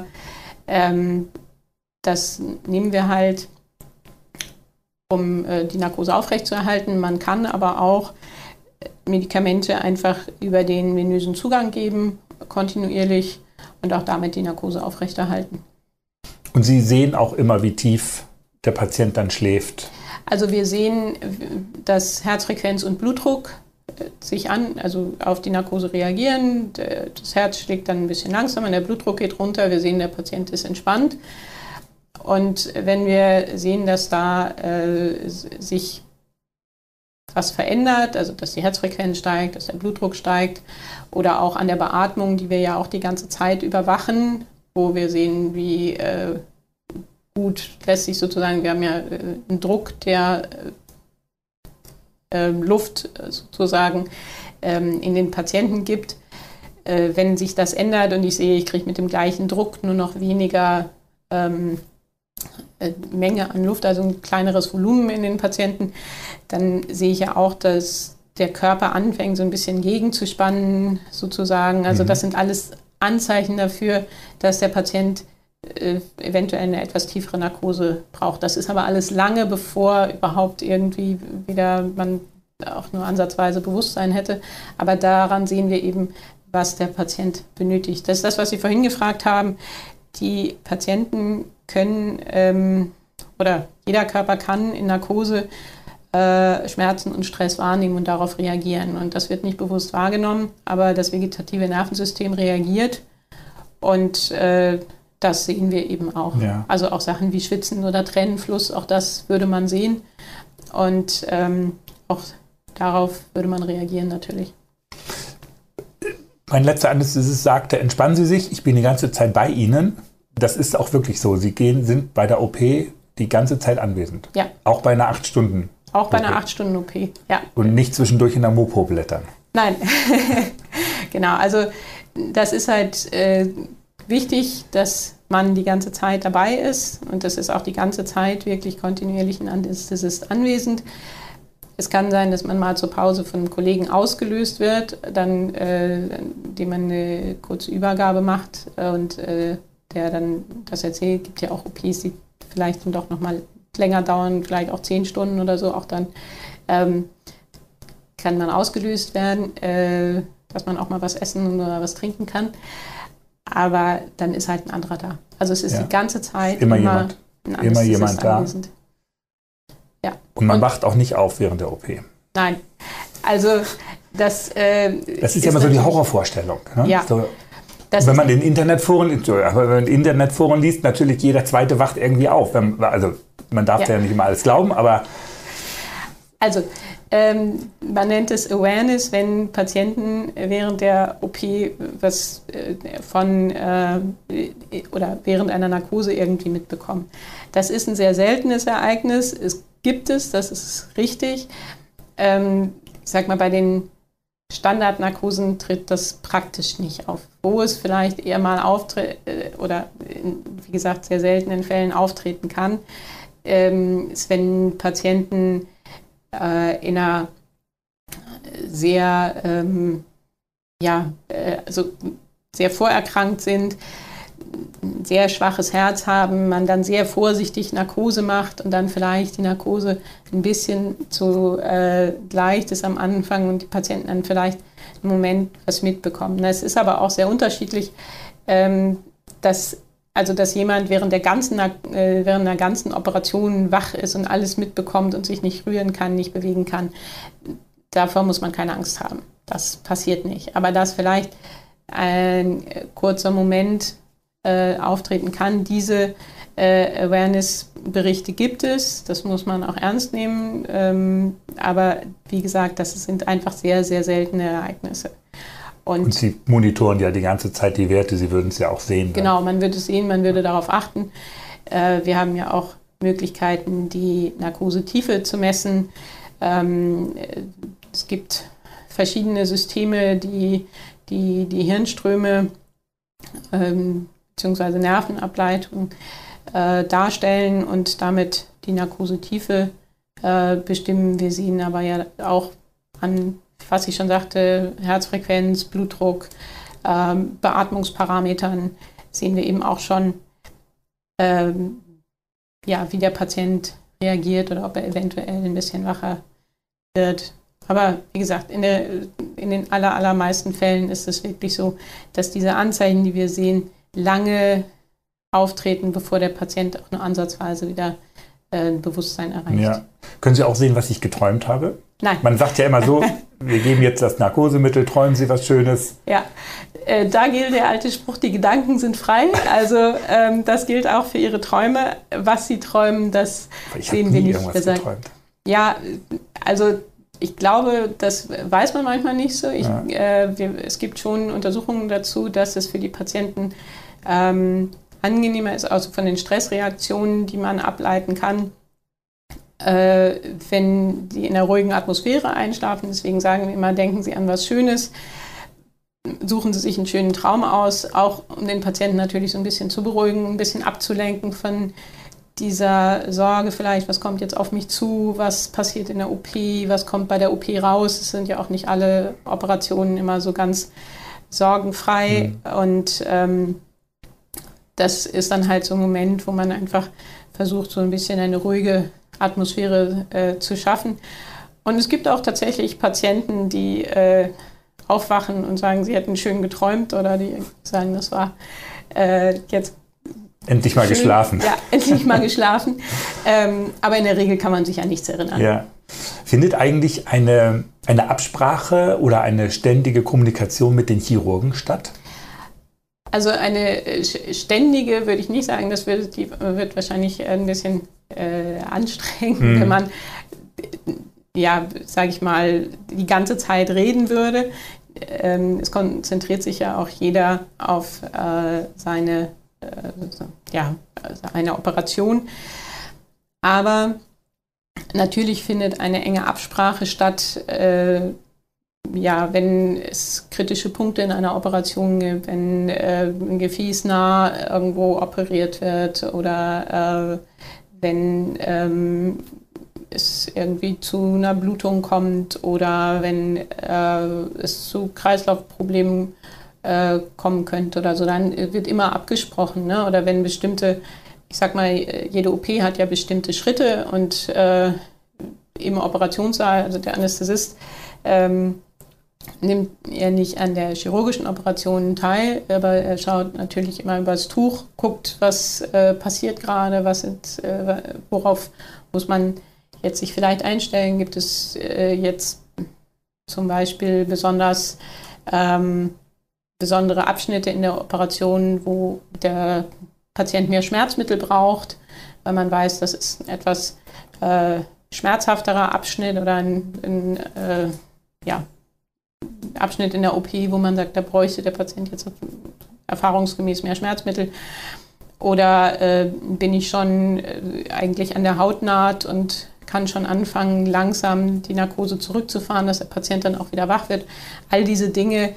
das nehmen wir halt, um die Narkose aufrechtzuerhalten. Man kann aber auch Medikamente einfach über den venösen Zugang geben, kontinuierlich, und auch damit die Narkose aufrechterhalten. Und Sie sehen auch immer, wie tief der Patient dann schläft? Also wir sehen, dass Herzfrequenz und Blutdruck also auf die Narkose reagieren. Das Herz schlägt dann ein bisschen langsamer, der Blutdruck geht runter, wir sehen, der Patient ist entspannt. Und wenn wir sehen, dass da sich was verändert, also dass die Herzfrequenz steigt, dass der Blutdruck steigt oder auch an der Beatmung, die wir ja auch die ganze Zeit überwachen, wo wir sehen, wie gut lässt sich sozusagen, wir haben ja einen Druck, der Luft sozusagen in den Patienten gibt. Wenn sich das ändert und ich sehe, ich kriege mit dem gleichen Druck nur noch weniger Menge an Luft, also ein kleineres Volumen in den Patienten, dann sehe ich ja auch, dass der Körper anfängt, so ein bisschen gegenzuspannen sozusagen. Also das sind alles Anzeichen dafür, dass der Patient eventuell eine etwas tiefere Narkose braucht. Das ist aber alles lange, bevor überhaupt irgendwie wieder man auch nur ansatzweise Bewusstsein hätte. Aber daran sehen wir eben, was der Patient benötigt. Das ist das, was Sie vorhin gefragt haben. Die Patienten können oder jeder Körper kann in Narkose Schmerzen und Stress wahrnehmen und darauf reagieren. Und das wird nicht bewusst wahrgenommen, aber das vegetative Nervensystem reagiert und das sehen wir eben auch. Ja. Also auch Sachen wie Schwitzen oder Tränenfluss, auch das würde man sehen und auch darauf würde man reagieren natürlich. Mein letzter Anästhesist sagte, entspannen Sie sich, ich bin die ganze Zeit bei Ihnen. Das ist auch wirklich so. Sie sind bei der OP die ganze Zeit anwesend. Ja. Auch bei einer 8-Stunden. Auch bei einer 8-Stunden-OP, ja. Und nicht zwischendurch in der Mopo blättern. Nein, genau. Also das ist halt wichtig, dass man die ganze Zeit dabei ist. Und das ist auch die ganze Zeit wirklich kontinuierlich ein Anästhesist anwesend. Es kann sein, dass man mal zur Pause von einem Kollegen ausgelöst wird, dann, indem man eine kurze Übergabe macht und der dann das erzählt. Es gibt ja auch OPs, die vielleicht dann doch nochmal länger dauern, vielleicht auch 10 Stunden oder so. Auch dann kann man ausgelöst werden, dass man auch mal was essen oder was trinken kann. Aber dann ist halt ein anderer da. Also es ist die ganze Zeit immer jemand da. Anwesend. Ja. Und man wacht auch nicht auf während der OP. Nein, also das ist ja immer so die Horrorvorstellung. Ne? Ja. So, wenn man in Internetforen liest, natürlich jeder Zweite wacht irgendwie auf. Also man darf ja nicht immer alles glauben, aber... Also man nennt es Awareness, wenn Patienten während der OP was oder während einer Narkose irgendwie mitbekommen. Das ist ein sehr seltenes Ereignis. Es gibt es, das ist richtig. Ich sag mal, bei den Standardnarkosen tritt das praktisch nicht auf. Wo es vielleicht eher mal auftritt oder wie gesagt sehr seltenen Fällen auftreten kann, ist, wenn Patienten in einer sehr, also sehr vorerkrankt sind, ein sehr schwaches Herz haben, man dann sehr vorsichtig Narkose macht und dann vielleicht die Narkose ein bisschen zu leicht ist am Anfang und die Patienten dann vielleicht im Moment was mitbekommen. Es ist aber auch sehr unterschiedlich, dass jemand während der ganzen Operation wach ist und alles mitbekommt und sich nicht rühren kann, nicht bewegen kann. Davor muss man keine Angst haben. Das passiert nicht. Aber dass vielleicht ein kurzer Moment auftreten kann, diese Awareness-Berichte gibt es. Das muss man auch ernst nehmen. Aber wie gesagt, das sind einfach sehr, sehr seltene Ereignisse. Und Sie monitoren ja die ganze Zeit die Werte, Sie würden es ja auch sehen. Genau, man würde es sehen, man würde darauf achten. Wir haben ja auch Möglichkeiten, die Narkosetiefe zu messen. Es gibt verschiedene Systeme, die Hirnströme bzw. Nervenableitung darstellen und damit die Narkosetiefe bestimmen. Wir sehen aber ja auch an, was ich schon sagte, Herzfrequenz, Blutdruck, Beatmungsparametern, sehen wir eben auch schon, wie der Patient reagiert oder ob er eventuell ein bisschen wacher wird. Aber wie gesagt, in den allermeisten Fällen ist es wirklich so, dass diese Anzeichen, die wir sehen, lange auftreten, bevor der Patient auch nur ansatzweise wieder Bewusstsein erreicht. Ja. Können Sie auch sehen, was ich geträumt habe? Nein. Man sagt ja immer so, wir geben jetzt das Narkosemittel, träumen Sie was Schönes? Ja, da gilt der alte Spruch, die Gedanken sind frei. Also das gilt auch für Ihre Träume. Was Sie träumen, das sehen wir nicht gesagt. Geträumt. Ja, also ich glaube, das weiß man manchmal nicht so. Es gibt schon Untersuchungen dazu, dass es für die Patienten angenehmer ist, also von den Stressreaktionen, die man ableiten kann, wenn die in einer ruhigen Atmosphäre einschlafen. Deswegen sagen wir immer, denken Sie an was Schönes, suchen Sie sich einen schönen Traum aus, auch um den Patienten natürlich so ein bisschen zu beruhigen, ein bisschen abzulenken von dieser Sorge vielleicht, was kommt jetzt auf mich zu, was passiert in der OP, was kommt bei der OP raus. Es sind ja auch nicht alle Operationen immer so ganz sorgenfrei. Und das ist dann halt so ein Moment, wo man einfach versucht, so ein bisschen eine ruhige Atmosphäre zu schaffen. Und es gibt auch tatsächlich Patienten, die aufwachen und sagen, sie hätten schön geträumt, oder die sagen, das war jetzt endlich mal schön geschlafen. Ja, endlich mal geschlafen. Aber in der Regel kann man sich an nichts erinnern. Ja. Findet eigentlich eine Absprache oder eine ständige Kommunikation mit den Chirurgen statt? Also eine ständige würde ich nicht sagen, das wird wahrscheinlich ein bisschen anstrengend, wenn man, ja, sage ich mal, die ganze Zeit reden würde. Es konzentriert sich ja auch jeder auf seine Operation. Aber natürlich findet eine enge Absprache statt, wenn es kritische Punkte in einer Operation gibt, wenn ein Gefäß nah irgendwo operiert wird oder wenn es irgendwie zu einer Blutung kommt oder wenn es zu Kreislaufproblemen kommen könnte oder so, dann wird immer abgesprochen, ne? Oder wenn bestimmte, ich sag mal, jede OP hat ja bestimmte Schritte und im Operationssaal, also der Anästhesist, nimmt er nicht an der chirurgischen Operation teil, aber er schaut natürlich immer über das Tuch, guckt, was passiert gerade, worauf muss man jetzt sich vielleicht einstellen. Gibt es jetzt zum Beispiel besondere Abschnitte in der Operation, wo der Patient mehr Schmerzmittel braucht, weil man weiß, das ist ein etwas schmerzhafterer Abschnitt oder ein Abschnitt in der OP, wo man sagt, da bräuchte der Patient jetzt erfahrungsgemäß mehr Schmerzmittel. Oder bin ich schon eigentlich an der Hautnaht und kann schon anfangen, langsam die Narkose zurückzufahren, dass der Patient dann auch wieder wach wird. All diese Dinge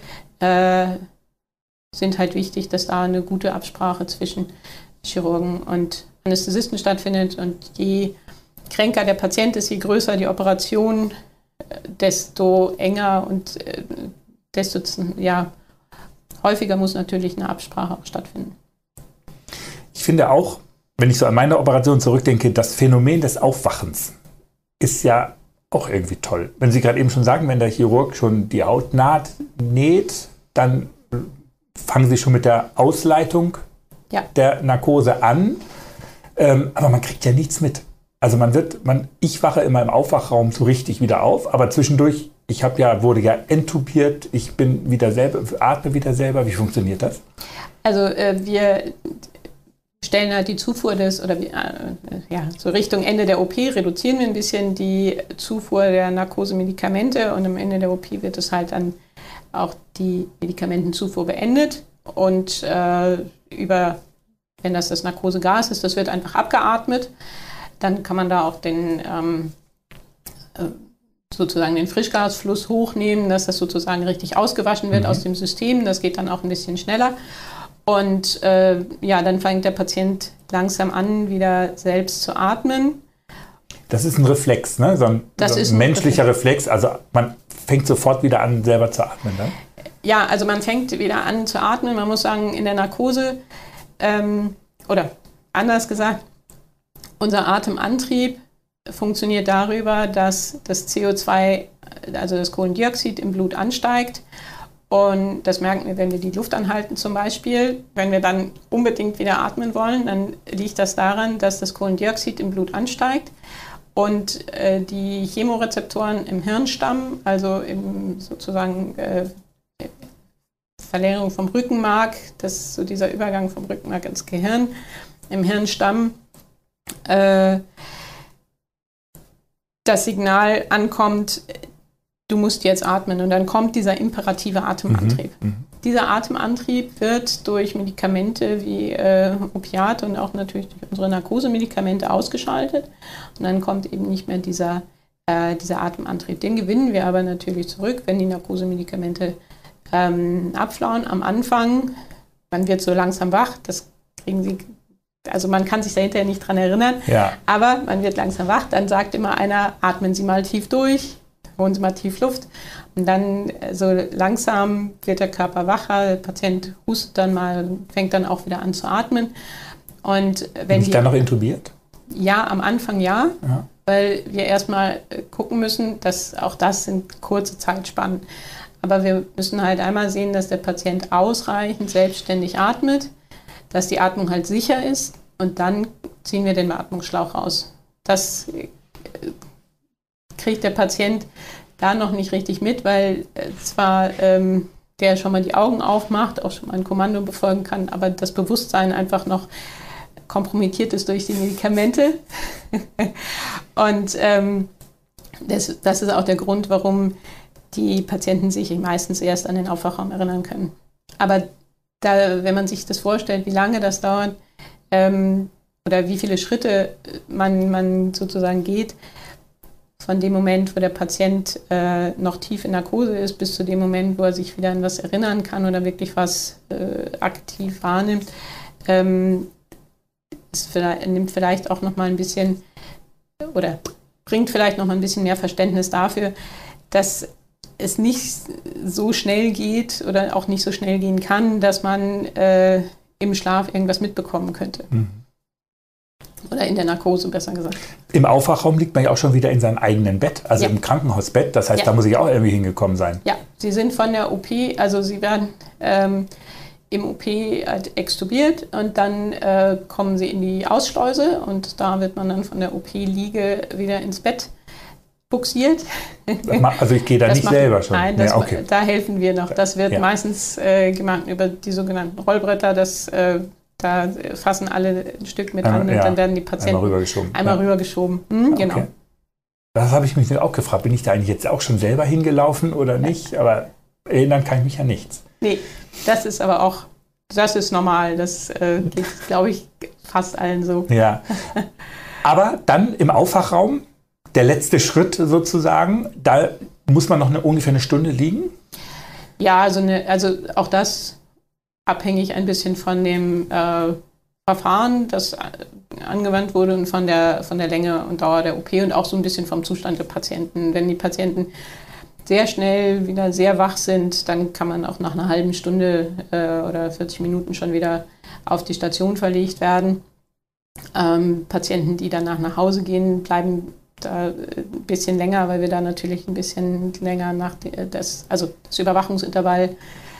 sind halt wichtig, dass da eine gute Absprache zwischen Chirurgen und Anästhesisten stattfindet. Und je kränker der Patient ist, je größer die Operation, desto enger und desto häufiger muss natürlich eine Absprache auch stattfinden. Ich finde auch, wenn ich so an meine Operation zurückdenke, das Phänomen des Aufwachens ist ja auch irgendwie toll. Wenn Sie gerade eben schon sagen, wenn der Chirurg schon die Hautnaht näht, dann fangen Sie schon mit der Ausleitung der Narkose an. Aber man kriegt ja nichts mit. Also ich wache immer im Aufwachraum so richtig wieder auf, aber zwischendurch, wurde ja entubiert, ich bin wieder selber, atme wieder selber. Wie funktioniert das? Also wir stellen halt die Zufuhr so Richtung Ende der OP reduzieren wir ein bisschen die Zufuhr der Narkosemedikamente und am Ende der OP wird es halt dann auch die Medikamentenzufuhr beendet und wenn das Narkosegas ist, das wird einfach abgeatmet. Dann kann man da auch sozusagen den Frischgasfluss hochnehmen, dass das sozusagen richtig ausgewaschen wird aus dem System. Das geht dann auch ein bisschen schneller. Und dann fängt der Patient langsam an, wieder selbst zu atmen. Das ist ein Reflex, ne? So ein menschlicher Reflex. Also man fängt sofort wieder an, selber zu atmen, ne? Ja, also man fängt wieder an zu atmen. Man muss sagen, in der Narkose, oder anders gesagt, unser Atemantrieb funktioniert darüber, dass das CO2, also das Kohlendioxid im Blut ansteigt. Und das merken wir, wenn wir die Luft anhalten zum Beispiel. Wenn wir dann unbedingt wieder atmen wollen, dann liegt das daran, dass das Kohlendioxid im Blut ansteigt. Und die Chemorezeptoren im Hirnstamm, also sozusagen Verlängerung vom Rückenmark, das ist so dieser Übergang vom Rückenmark ins Gehirn, im Hirnstamm, das Signal ankommt, du musst jetzt atmen. Und dann kommt dieser imperative Atemantrieb. dieser Atemantrieb wird durch Medikamente wie Opiate und auch natürlich durch unsere Narkosemedikamente ausgeschaltet. Und dann kommt eben nicht mehr dieser Atemantrieb. Den gewinnen wir aber natürlich zurück, wenn die Narkosemedikamente abflauen. Am Anfang, man wird so langsam wach, das kriegen Sie, also man kann sich da hinterher nicht dran erinnern, aber man wird langsam wach, dann sagt immer einer, atmen Sie mal tief durch, holen Sie mal tief Luft und dann so langsam wird der Körper wacher, der Patient hustet dann mal, fängt dann auch wieder an zu atmen. Und wenn Bin ich dann noch intubiert? Ja, am Anfang ja, weil wir erstmal gucken müssen, dass auch das sind kurze Zeitspannen. Aber wir müssen halt einmal sehen, dass der Patient ausreichend selbstständig atmet, dass die Atmung halt sicher ist und dann ziehen wir den Beatmungsschlauch raus. Das kriegt der Patient da noch nicht richtig mit, weil zwar der schon mal die Augen aufmacht, auch schon mal ein Kommando befolgen kann, aber das Bewusstsein einfach noch kompromittiert ist durch die Medikamente. Und das ist auch der Grund, warum die Patienten sich meistens erst an den Aufwachraum erinnern können. Aber wenn man sich das vorstellt, wie lange das dauert oder wie viele Schritte man sozusagen geht, von dem Moment, wo der Patient noch tief in Narkose ist, bis zu dem Moment, wo er sich wieder an was erinnern kann oder wirklich was aktiv wahrnimmt, nimmt vielleicht auch noch mal ein bisschen oder bringt vielleicht noch mal ein bisschen mehr Verständnis dafür, dass es nicht so schnell geht oder auch nicht so schnell gehen kann, dass man im Schlaf irgendwas mitbekommen könnte. Oder in der Narkose, besser gesagt. Im Aufwachraum liegt man ja auch schon wieder in seinem eigenen Bett, also im Krankenhausbett. Das heißt, da muss ich auch irgendwie hingekommen sein. Ja, Sie sind von der OP, also Sie werden im OP halt extubiert und dann kommen Sie in die Ausschleuse und da wird man dann von der OP-Liege wieder ins Bett buxiert. Also ich gehe da nicht selber schon? Nein, da helfen wir noch. Das wird meistens gemacht über die sogenannten Rollbretter. Da fassen alle ein Stück mit an und dann werden die Patienten einmal rübergeschoben. Genau. Okay. Das habe ich mich auch gefragt. Bin ich da eigentlich jetzt auch schon selber hingelaufen oder nicht? Aber erinnern kann ich mich ja nichts. Nee, das ist aber auch, das ist normal. Das geht, glaube ich, fast allen so. Ja. Aber dann im Aufwachraum, der letzte Schritt sozusagen, da muss man noch ungefähr eine Stunde liegen? Ja, also auch das abhängig ein bisschen von dem Verfahren, das angewandt wurde und von der Länge und Dauer der OP und auch so ein bisschen vom Zustand der Patienten. Wenn die Patienten sehr schnell wieder sehr wach sind, dann kann man auch nach einer halben Stunde oder 40 Minuten schon wieder auf die Station verlegt werden. Patienten, die danach nach Hause gehen, bleiben da ein bisschen länger, weil wir da natürlich ein bisschen länger das Überwachungsintervall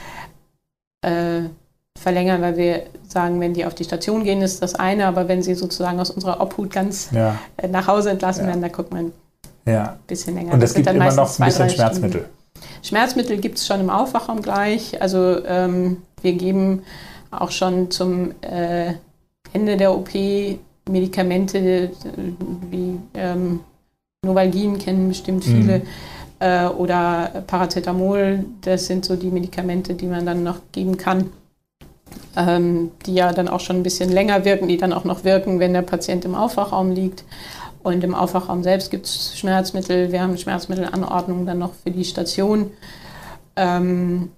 verlängern, weil wir sagen, wenn die auf die Station gehen, ist das eine, aber wenn sie sozusagen aus unserer Obhut ganz nach Hause entlassen werden, da guckt man ein bisschen länger. Und es gibt immer noch ein bisschen Schmerzmittel? Schmerzmittel gibt es schon im Aufwachraum gleich. Also wir geben auch schon zum Ende der OP Medikamente wie Novalgin kennen bestimmt viele oder Paracetamol. Das sind so die Medikamente, die man dann noch geben kann, die ja dann auch schon ein bisschen länger wirken, die dann auch noch wirken, wenn der Patient im Aufwachraum liegt. Und im Aufwachraum selbst gibt es Schmerzmittel. Wir haben Schmerzmittelanordnungen dann noch für die Station. Und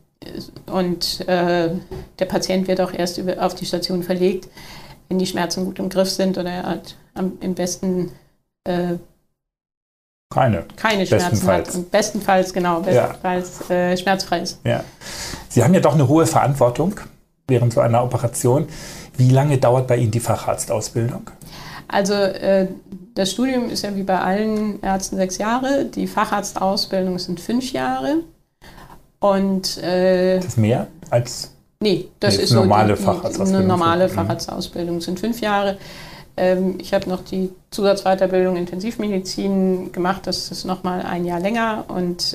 der Patient wird auch erst auf die Station verlegt, wenn die Schmerzen gut im Griff sind oder er halt im besten keine Schmerzen hat. Und bestenfalls schmerzfrei ist. Ja. Sie haben ja doch eine hohe Verantwortung während so einer Operation. Wie lange dauert bei Ihnen die Facharztausbildung? Also das Studium ist ja wie bei allen Ärzten 6 Jahre. Die Facharztausbildung sind 5 Jahre. Und, das ist mehr als? Nee, das ist eine normale Facharztausbildung. Eine normale Facharztausbildung sind 5 Jahre. Ich habe noch die Zusatzweiterbildung Intensivmedizin gemacht, das ist nochmal 1 Jahr länger und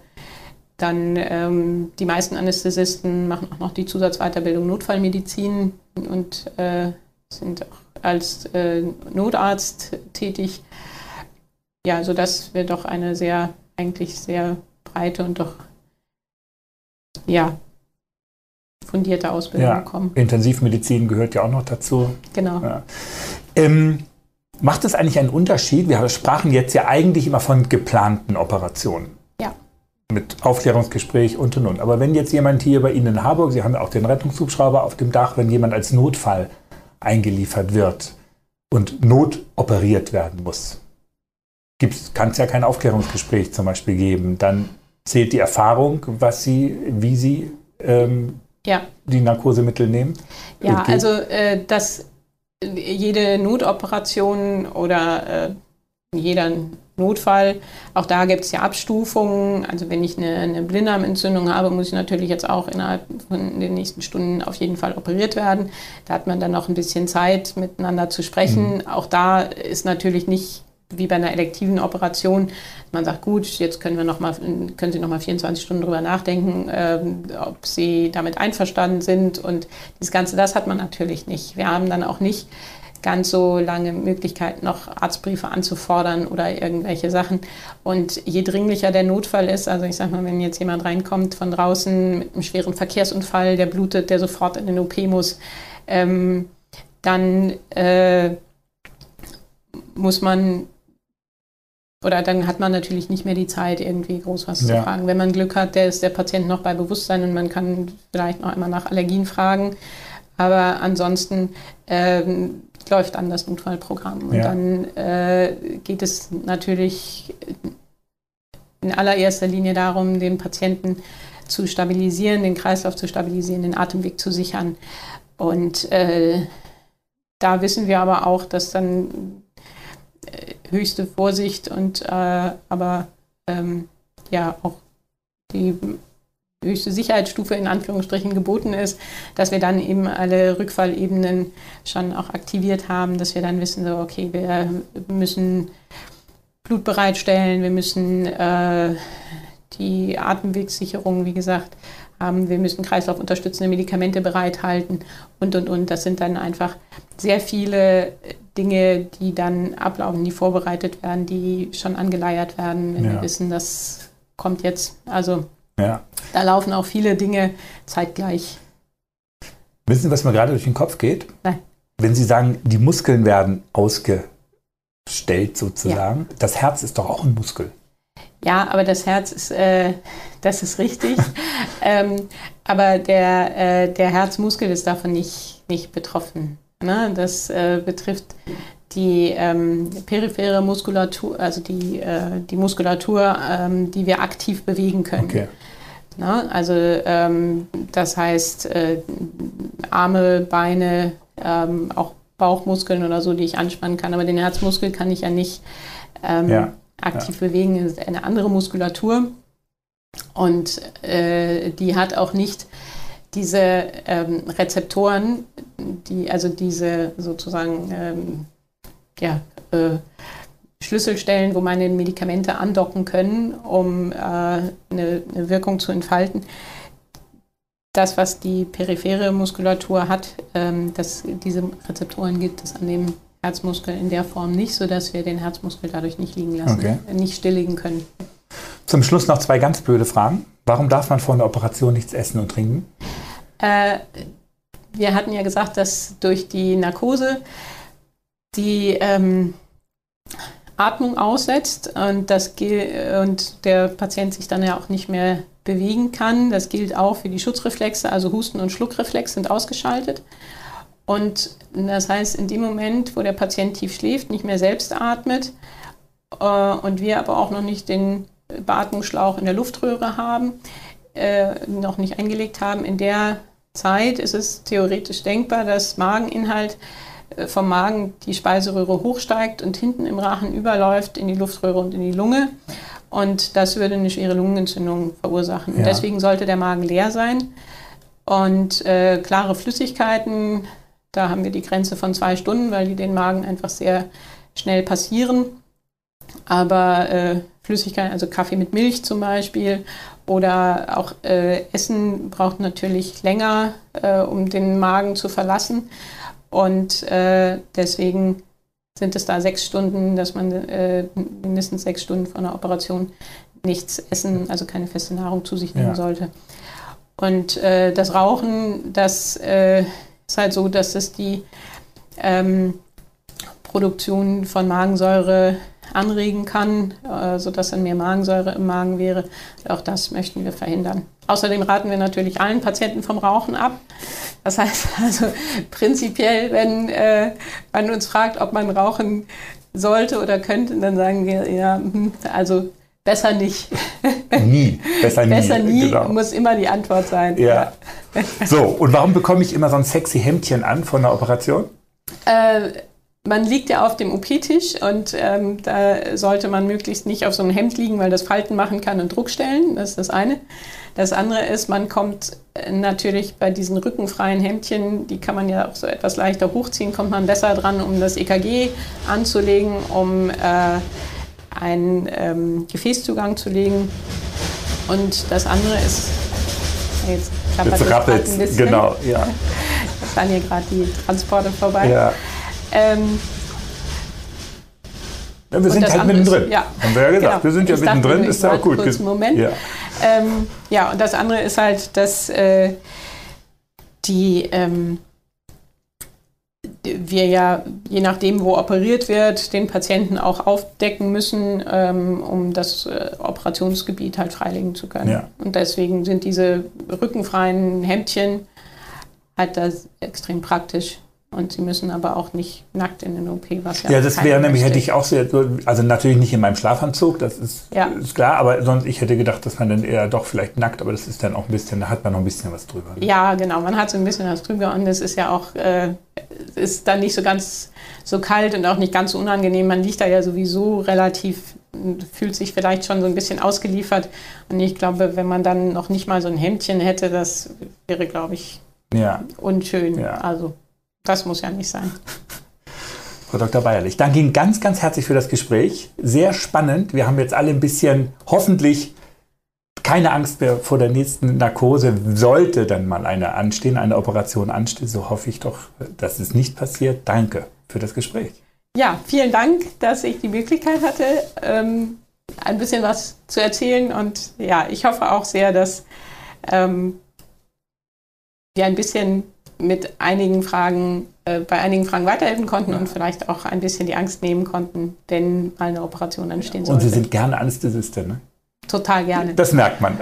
dann die meisten Anästhesisten machen auch noch die Zusatzweiterbildung Notfallmedizin und sind auch als Notarzt tätig. Ja, sodass wir doch eine eigentlich sehr breite und doch fundierte Ausbildung bekommen. Intensivmedizin gehört ja auch noch dazu. Genau. Ja. Macht es eigentlich einen Unterschied? Wir sprachen jetzt ja eigentlich immer von geplanten Operationen. Ja. Mit Aufklärungsgespräch und. Aber wenn jetzt jemand hier bei Ihnen in Harburg, Sie haben ja auch den Rettungshubschrauber auf dem Dach, wenn jemand als Notfall eingeliefert wird und notoperiert werden muss, kann es ja kein Aufklärungsgespräch zum Beispiel geben. Dann zählt die Erfahrung, wie Sie die Narkosemittel nehmen? Ja, also dass jede Notoperation oder jeder Notfall, auch da gibt es ja Abstufungen. Also wenn ich eine Blinddarmentzündung habe, muss ich natürlich jetzt auch innerhalb von den nächsten Stunden auf jeden Fall operiert werden. Da hat man dann noch ein bisschen Zeit, miteinander zu sprechen. Auch da ist natürlich nicht wie bei einer elektiven Operation, man sagt, gut, jetzt können Sie noch mal 24 Stunden drüber nachdenken, ob Sie damit einverstanden sind. Und das Ganze, das hat man natürlich nicht. Wir haben dann auch nicht ganz so lange Möglichkeit, noch Arztbriefe anzufordern oder irgendwelche Sachen. Und je dringlicher der Notfall ist, also ich sag mal, wenn jetzt jemand reinkommt von draußen mit einem schweren Verkehrsunfall, der blutet, der sofort in den OP muss, dann muss man, oder dann hat man natürlich nicht mehr die Zeit, irgendwie groß was zu fragen. Wenn man Glück hat, ist der Patient noch bei Bewusstsein und man kann vielleicht noch einmal nach Allergien fragen. Aber ansonsten läuft dann das Notfallprogramm. Und dann geht es natürlich in allererster Linie darum, den Patienten zu stabilisieren, den Kreislauf zu stabilisieren, den Atemweg zu sichern. Und da wissen wir aber auch, dass dann höchste Vorsicht und aber auch die höchste Sicherheitsstufe in Anführungsstrichen geboten ist, dass wir dann eben alle Rückfallebenen schon auch aktiviert haben, dass wir dann wissen, so okay, wir müssen Blut bereitstellen, wir müssen die Atemwegssicherung, wie gesagt, haben, wir müssen kreislaufunterstützende Medikamente bereithalten und. Das sind dann einfach sehr viele Dinge, die dann ablaufen, die vorbereitet werden, die schon angeleiert werden, wenn wir wissen, das kommt jetzt. Also da laufen auch viele Dinge zeitgleich. Wissen Sie, was mir gerade durch den Kopf geht? Nein. Wenn Sie sagen, die Muskeln werden ausgestellt sozusagen, das Herz ist doch auch ein Muskel. Ja, aber das Herz ist, das ist richtig. Aber der Herzmuskel ist davon nicht betroffen. Ne? Das betrifft die periphere Muskulatur, also die Muskulatur, die wir aktiv bewegen können. Okay. Na, also das heißt Arme, Beine, auch Bauchmuskeln oder so, die ich anspannen kann. Aber den Herzmuskel kann ich ja nicht aktiv bewegen. Das ist eine andere Muskulatur. Und die hat auch nicht diese Rezeptoren, diese sozusagen Schlüsselstellen, wo meine Medikamente andocken können, um eine Wirkung zu entfalten. Das, was die periphere Muskulatur hat, dass diese Rezeptoren gibt es an dem Herzmuskel in der Form nicht, sodass wir den Herzmuskel dadurch nicht liegen lassen, nicht stilllegen können. Zum Schluss noch 2 ganz blöde Fragen. Warum darf man vor einer Operation nichts essen und trinken? Wir hatten ja gesagt, dass durch die Narkose die Atmung aussetzt und der Patient sich dann ja auch nicht mehr bewegen kann. Das gilt auch für die Schutzreflexe, also Husten- und Schluckreflex sind ausgeschaltet. Und das heißt, in dem Moment, wo der Patient tief schläft, nicht mehr selbst atmet und wir aber auch noch nicht den Beatmungsschlauch in der Luftröhre haben, noch nicht eingelegt haben, in der Zeit ist es theoretisch denkbar, dass Mageninhalt vom Magen die Speiseröhre hochsteigt und hinten im Rachen überläuft in die Luftröhre und in die Lunge. Und das würde eine schwere Lungenentzündung verursachen. Und deswegen sollte der Magen leer sein. Und klare Flüssigkeiten, da haben wir die Grenze von 2 Stunden, weil die den Magen einfach sehr schnell passieren. Aber Flüssigkeiten, also Kaffee mit Milch zum Beispiel, oder auch Essen braucht natürlich länger, um den Magen zu verlassen. Und deswegen sind es da 6 Stunden, dass man mindestens 6 Stunden vor einer Operation nichts essen, also keine feste Nahrung zu sich nehmen sollte. Und das Rauchen, das ist halt so, dass es die Produktion von Magensäure anregen kann, sodass dann mehr Magensäure im Magen wäre. Auch das möchten wir verhindern. Außerdem raten wir natürlich allen Patienten vom Rauchen ab. Das heißt also prinzipiell, wenn man uns fragt, ob man rauchen sollte oder könnte, dann sagen wir, ja, also besser nicht. Nie. Besser nie, genau. Muss immer die Antwort sein. Ja. So, und warum bekomme ich immer so ein sexy Hemdchen an von der Operation? Man liegt ja auf dem OP-Tisch und da sollte man möglichst nicht auf so einem Hemd liegen, weil das Falten machen kann und Druck stellen. Das ist das eine. Das andere ist, man kommt natürlich bei diesen rückenfreien Hemdchen, die kann man ja auch so etwas leichter hochziehen, kommt man besser dran, um das EKG anzulegen, um einen Gefäßzugang zu legen. Und das andere ist, jetzt klappert es gerade ein bisschen. Genau, ja. Da fahren hier gerade die Transporte vorbei. Ja. Wir sind halt mittendrin. Ja, haben wir ja gesagt. genau. Wir sind ja mittendrin, ist ja auch gut. Kurz einen Moment. Ja. Ja, und das andere ist halt, dass wir ja, je nachdem, wo operiert wird, den Patienten auch aufdecken müssen, um das Operationsgebiet halt freilegen zu können. Ja. Und deswegen sind diese rückenfreien Hemdchen halt da extrem praktisch. Und sie müssen aber auch nicht nackt in den OP, was ja das wäre nämlich, möchte. hätte ich auch sehr, also natürlich nicht in meinem Schlafanzug, das ist klar, aber sonst, ich hätte gedacht, dass man dann eher doch vielleicht nackt, aber das ist dann auch ein bisschen, da hat man noch ein bisschen was drüber. Ne? Ja, genau, man hat so ein bisschen was drüber und es ist ja auch, ist dann nicht so ganz so kalt und auch nicht ganz so unangenehm. Man liegt da ja sowieso relativ, fühlt sich vielleicht schon so ein bisschen ausgeliefert und ich glaube, wenn man dann noch nicht mal so ein Hemdchen hätte, das wäre, glaube ich, unschön. Ja. Also das muss ja nicht sein. Frau Dr. Bayerlich, danke Ihnen ganz, ganz herzlich für das Gespräch. Sehr spannend. Wir haben jetzt alle ein bisschen, hoffentlich, keine Angst mehr vor der nächsten Narkose. Sollte dann mal eine Operation anstehen, so hoffe ich doch, dass es nicht passiert. Danke für das Gespräch. Ja, vielen Dank, dass ich die Möglichkeit hatte, ein bisschen was zu erzählen. Und ja, ich hoffe auch sehr, dass wir ein bisschen mit einigen Fragen, bei einigen Fragen weiterhelfen konnten und vielleicht auch ein bisschen die Angst nehmen konnten, wenn mal eine Operation anstehen sollte. Und Sie sind gerne Anästhesistin, ne? Total gerne. Das merkt man.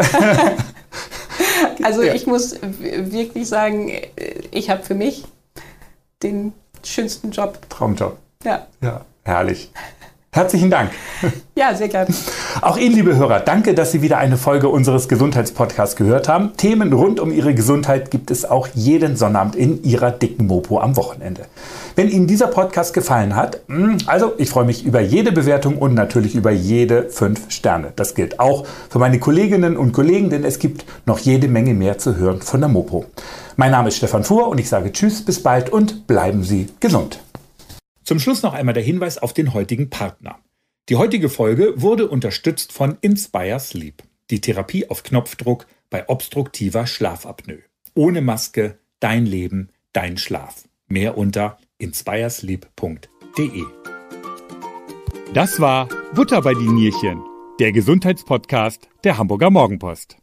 Also ich muss wirklich sagen, ich habe für mich den schönsten Job. Traumjob. Ja. Ja, herrlich. Herzlichen Dank. Ja, sehr gerne. Auch Ihnen, liebe Hörer, danke, dass Sie wieder eine Folge unseres Gesundheitspodcasts gehört haben. Themen rund um Ihre Gesundheit gibt es auch jeden Sonnabend in Ihrer dicken Mopo am Wochenende. Wenn Ihnen dieser Podcast gefallen hat, also ich freue mich über jede Bewertung und natürlich über jede 5 Sterne. Das gilt auch für meine Kolleginnen und Kollegen, denn es gibt noch jede Menge mehr zu hören von der Mopo. Mein Name ist Stefan Fuhr und ich sage Tschüss, bis bald und bleiben Sie gesund. Zum Schluss noch einmal der Hinweis auf den heutigen Partner. Die heutige Folge wurde unterstützt von Inspire Sleep, die Therapie auf Knopfdruck bei obstruktiver Schlafapnoe. Ohne Maske, dein Leben, dein Schlaf. Mehr unter inspiresleep.de. Das war Butter bei die Nierchen, der Gesundheitspodcast der Hamburger Morgenpost.